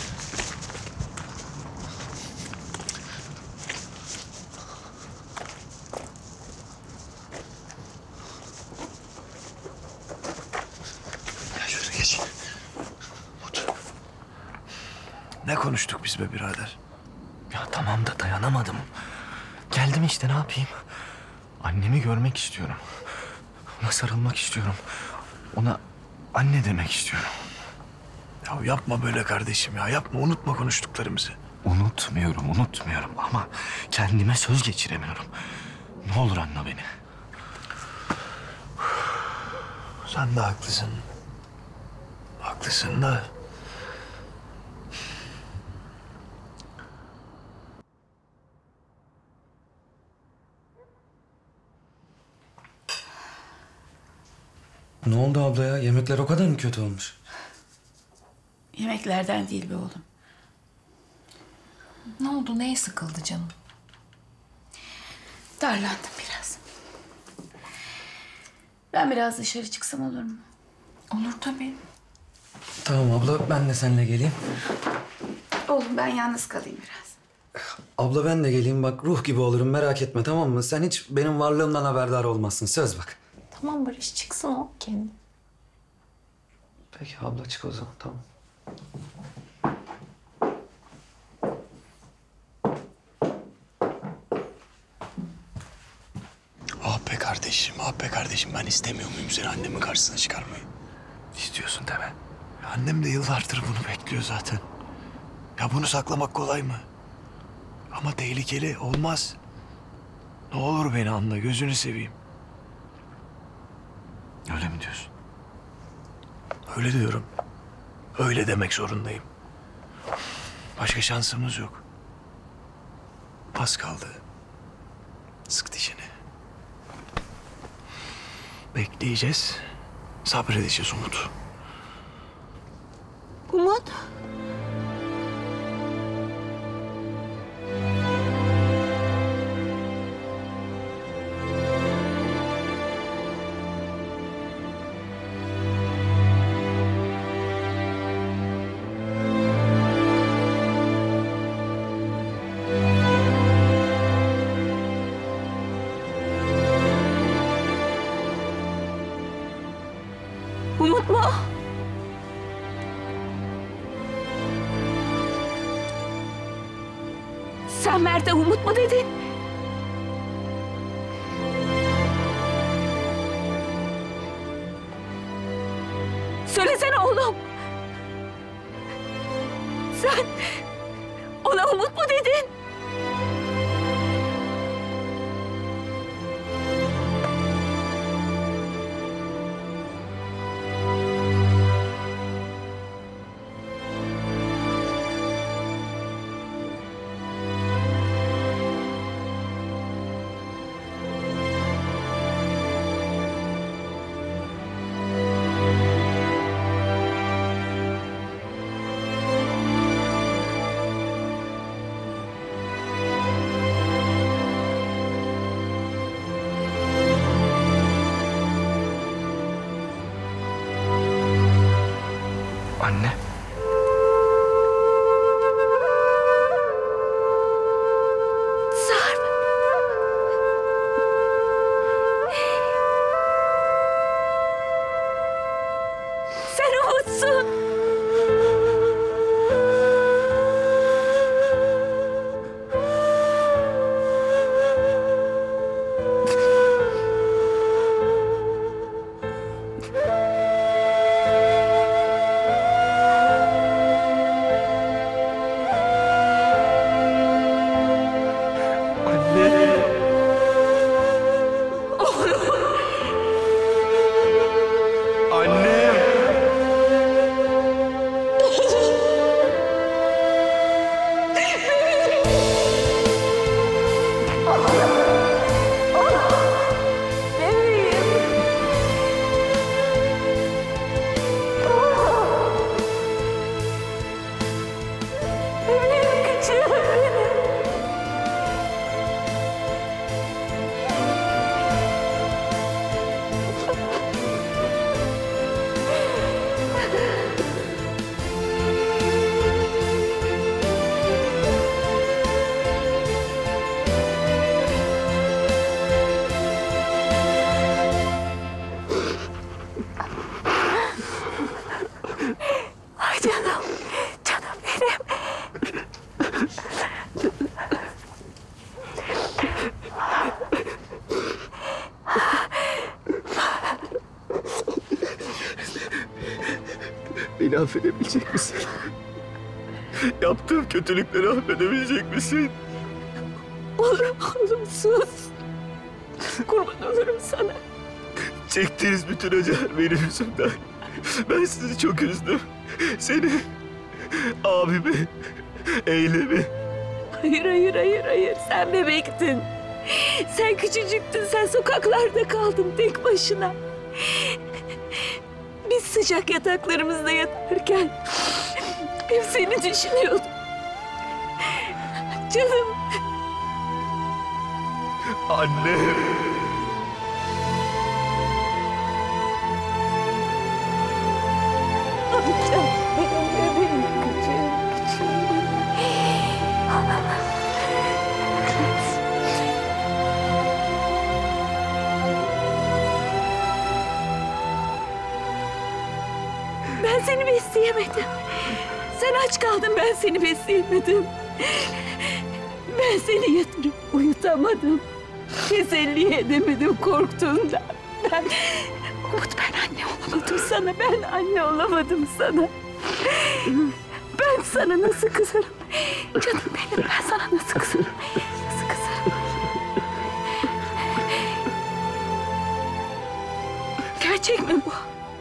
Gel şöyle geç. Otur. Ne konuştuk biz be birader? Ya tamam da dayanamadım. Geldim işte ne yapayım? Annemi görmek istiyorum. Ona sarılmak istiyorum. Ona anne demek istiyorum. Ya yapma böyle kardeşim ya. Yapma unutma konuştuklarımızı. Unutmuyorum, unutmuyorum ama kendime söz geçiremiyorum. Ne olur anla beni. Sen de haklısın. Haklısın da. Ne oldu abla ya? Yemekler o kadar mı kötü olmuş? Yemeklerden değil be oğlum. Ne oldu? Neye sıkıldı canım? Darlandım biraz. Ben biraz dışarı çıksam olur mu? Olur tabii. Tamam abla, ben de seninle geleyim. Oğlum ben yalnız kalayım biraz. Abla ben de geleyim bak ruh gibi olurum merak etme tamam mı? Sen hiç benim varlığımdan haberdar olmazsın söz bak. Tamam Barış çıksın o kendi. Peki abla çık o zaman tamam. Ah be kardeşim, ah be kardeşim. Ben istemiyor muyum seni annemin karşısına çıkarmayı? İstiyorsun deme. Annem de yıllardır bunu bekliyor zaten. Ya bunu saklamak kolay mı? Ama tehlikeli, olmaz. Ne olur beni anla, gözünü seveyim. Öyle mi diyorsun? Öyle diyorum. Öyle demek zorundayım. Başka şansımız yok. Az kaldı. Sık dişini. Bekleyeceğiz. Sabredeceğiz Umut. Umut. Umut mu? Sen Mert'e Umut mu dedin? Söylesene oğlum. Sen ona Umut mu dedin? Anne. Sarp. Sen Umut'sun. Ay canım, canım benim. Beni affedebilecek misin? Yaptığım kötülükleri affedebilecek misin? Olur oğlum sus. Kurban olurum sana. Çektiğiniz bütün acılar benim yüzümden. Ben sizi çok üzdüm. Seni, abimi, eylemi. Hayır, hayır, hayır, hayır. Sen bebektin. Sen küçücüktün. Sen sokaklarda kaldın tek başına. Biz sıcak yataklarımızda yatarken hep seni düşünüyordum. Canım. Annem. Canım benim bebeğim, küçüğüm, küçüğüm. Ben seni besleyemedim. Sen aç kaldın, ben seni besleyemedim. Ben seni yatırıp uyutamadım. Teselli edemedim korktuğumdan. Ben... Umut, ben anne olamadım sana. Ben anne olamadım sana. Ben sana nasıl kızarım? Canım benim, ben sana nasıl kızarım? Nasıl kızarım? Gerçek mi bu?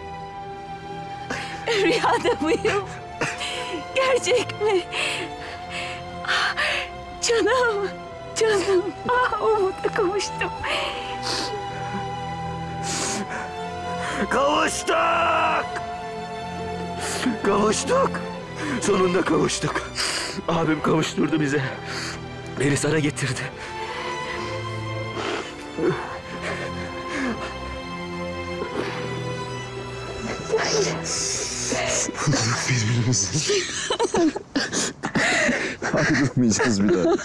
Rüyada mıyım? Gerçek mi? Ah, canım, canım. Ah, Umut'a kavuştum. Kavuştuk! Kavuştuk! Sonunda kavuştuk. Abim kavuşturdu bize. Beni sana getirdi. Birbirimizi ayrılmayacağız bir daha.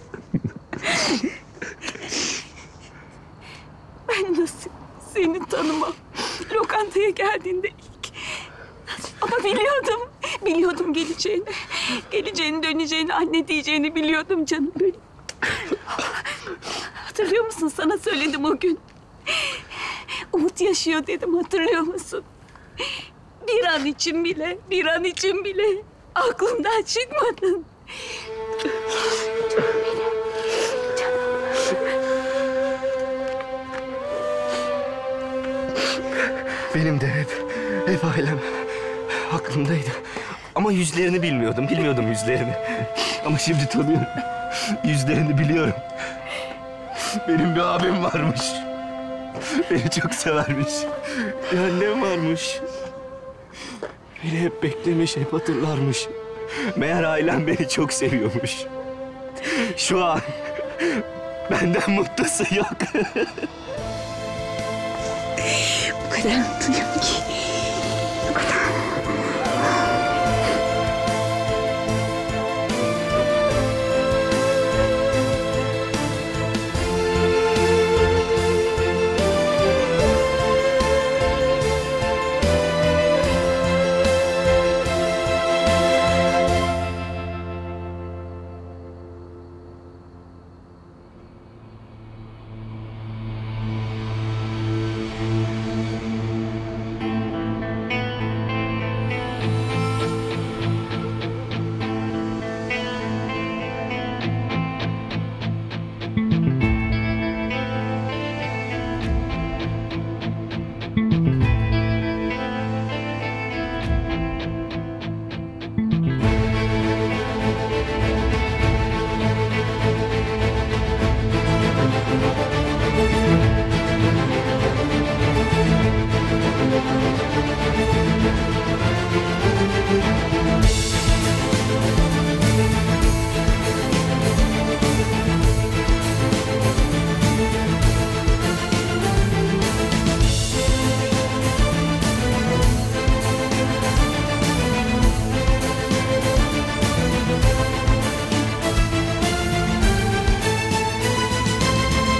Ben nasıl seni tanımam? Lokantaya geldiğinde ilk... Ama biliyordum, biliyordum geleceğini. Geleceğini, döneceğini, anne diyeceğini biliyordum canım benim. Hatırlıyor musun? Sana söyledim o gün. Umut yaşıyor dedim, hatırlıyor musun? Bir an için bile, bir an için bile aklımdan çıkmadın. Canım benim, canım. Benim de hep, hep ailem aklımdaydı. Ama yüzlerini bilmiyordum, bilmiyordum yüzlerini. Ama şimdi tanıyorum. Yüzlerini biliyorum. Benim bir abim varmış. Beni çok severmiş. Bir annem varmış. Beni hep beklemiş, hep hatırlarmış. Meğer ailem beni çok seviyormuş. Şu an benden mutlusu yok. Bu kadar mutluyum ki. Bu kadar.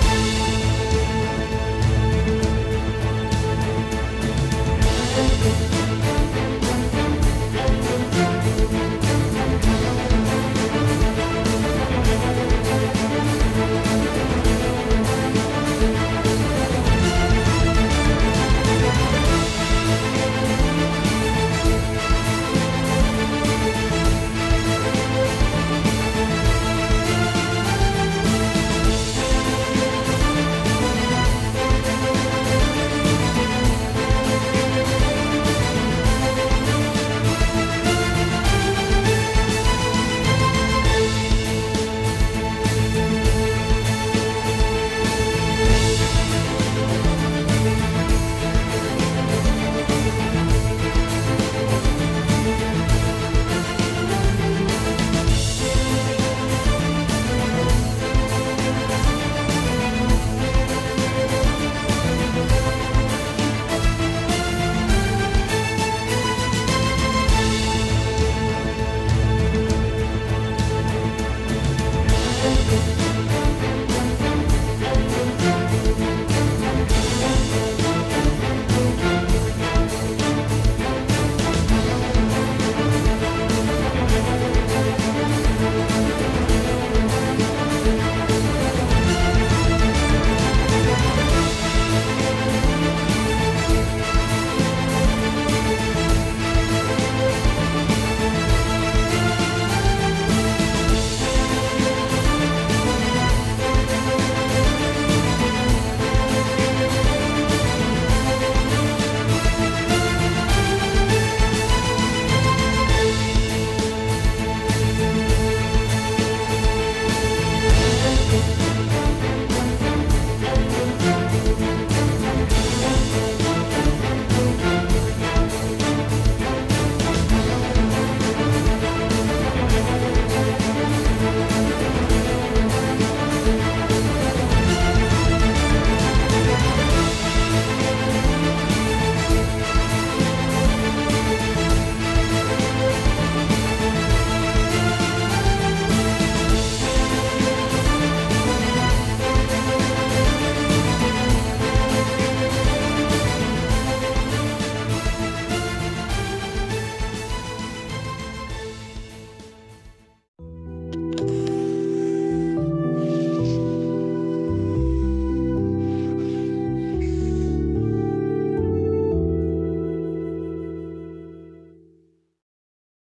Thank you.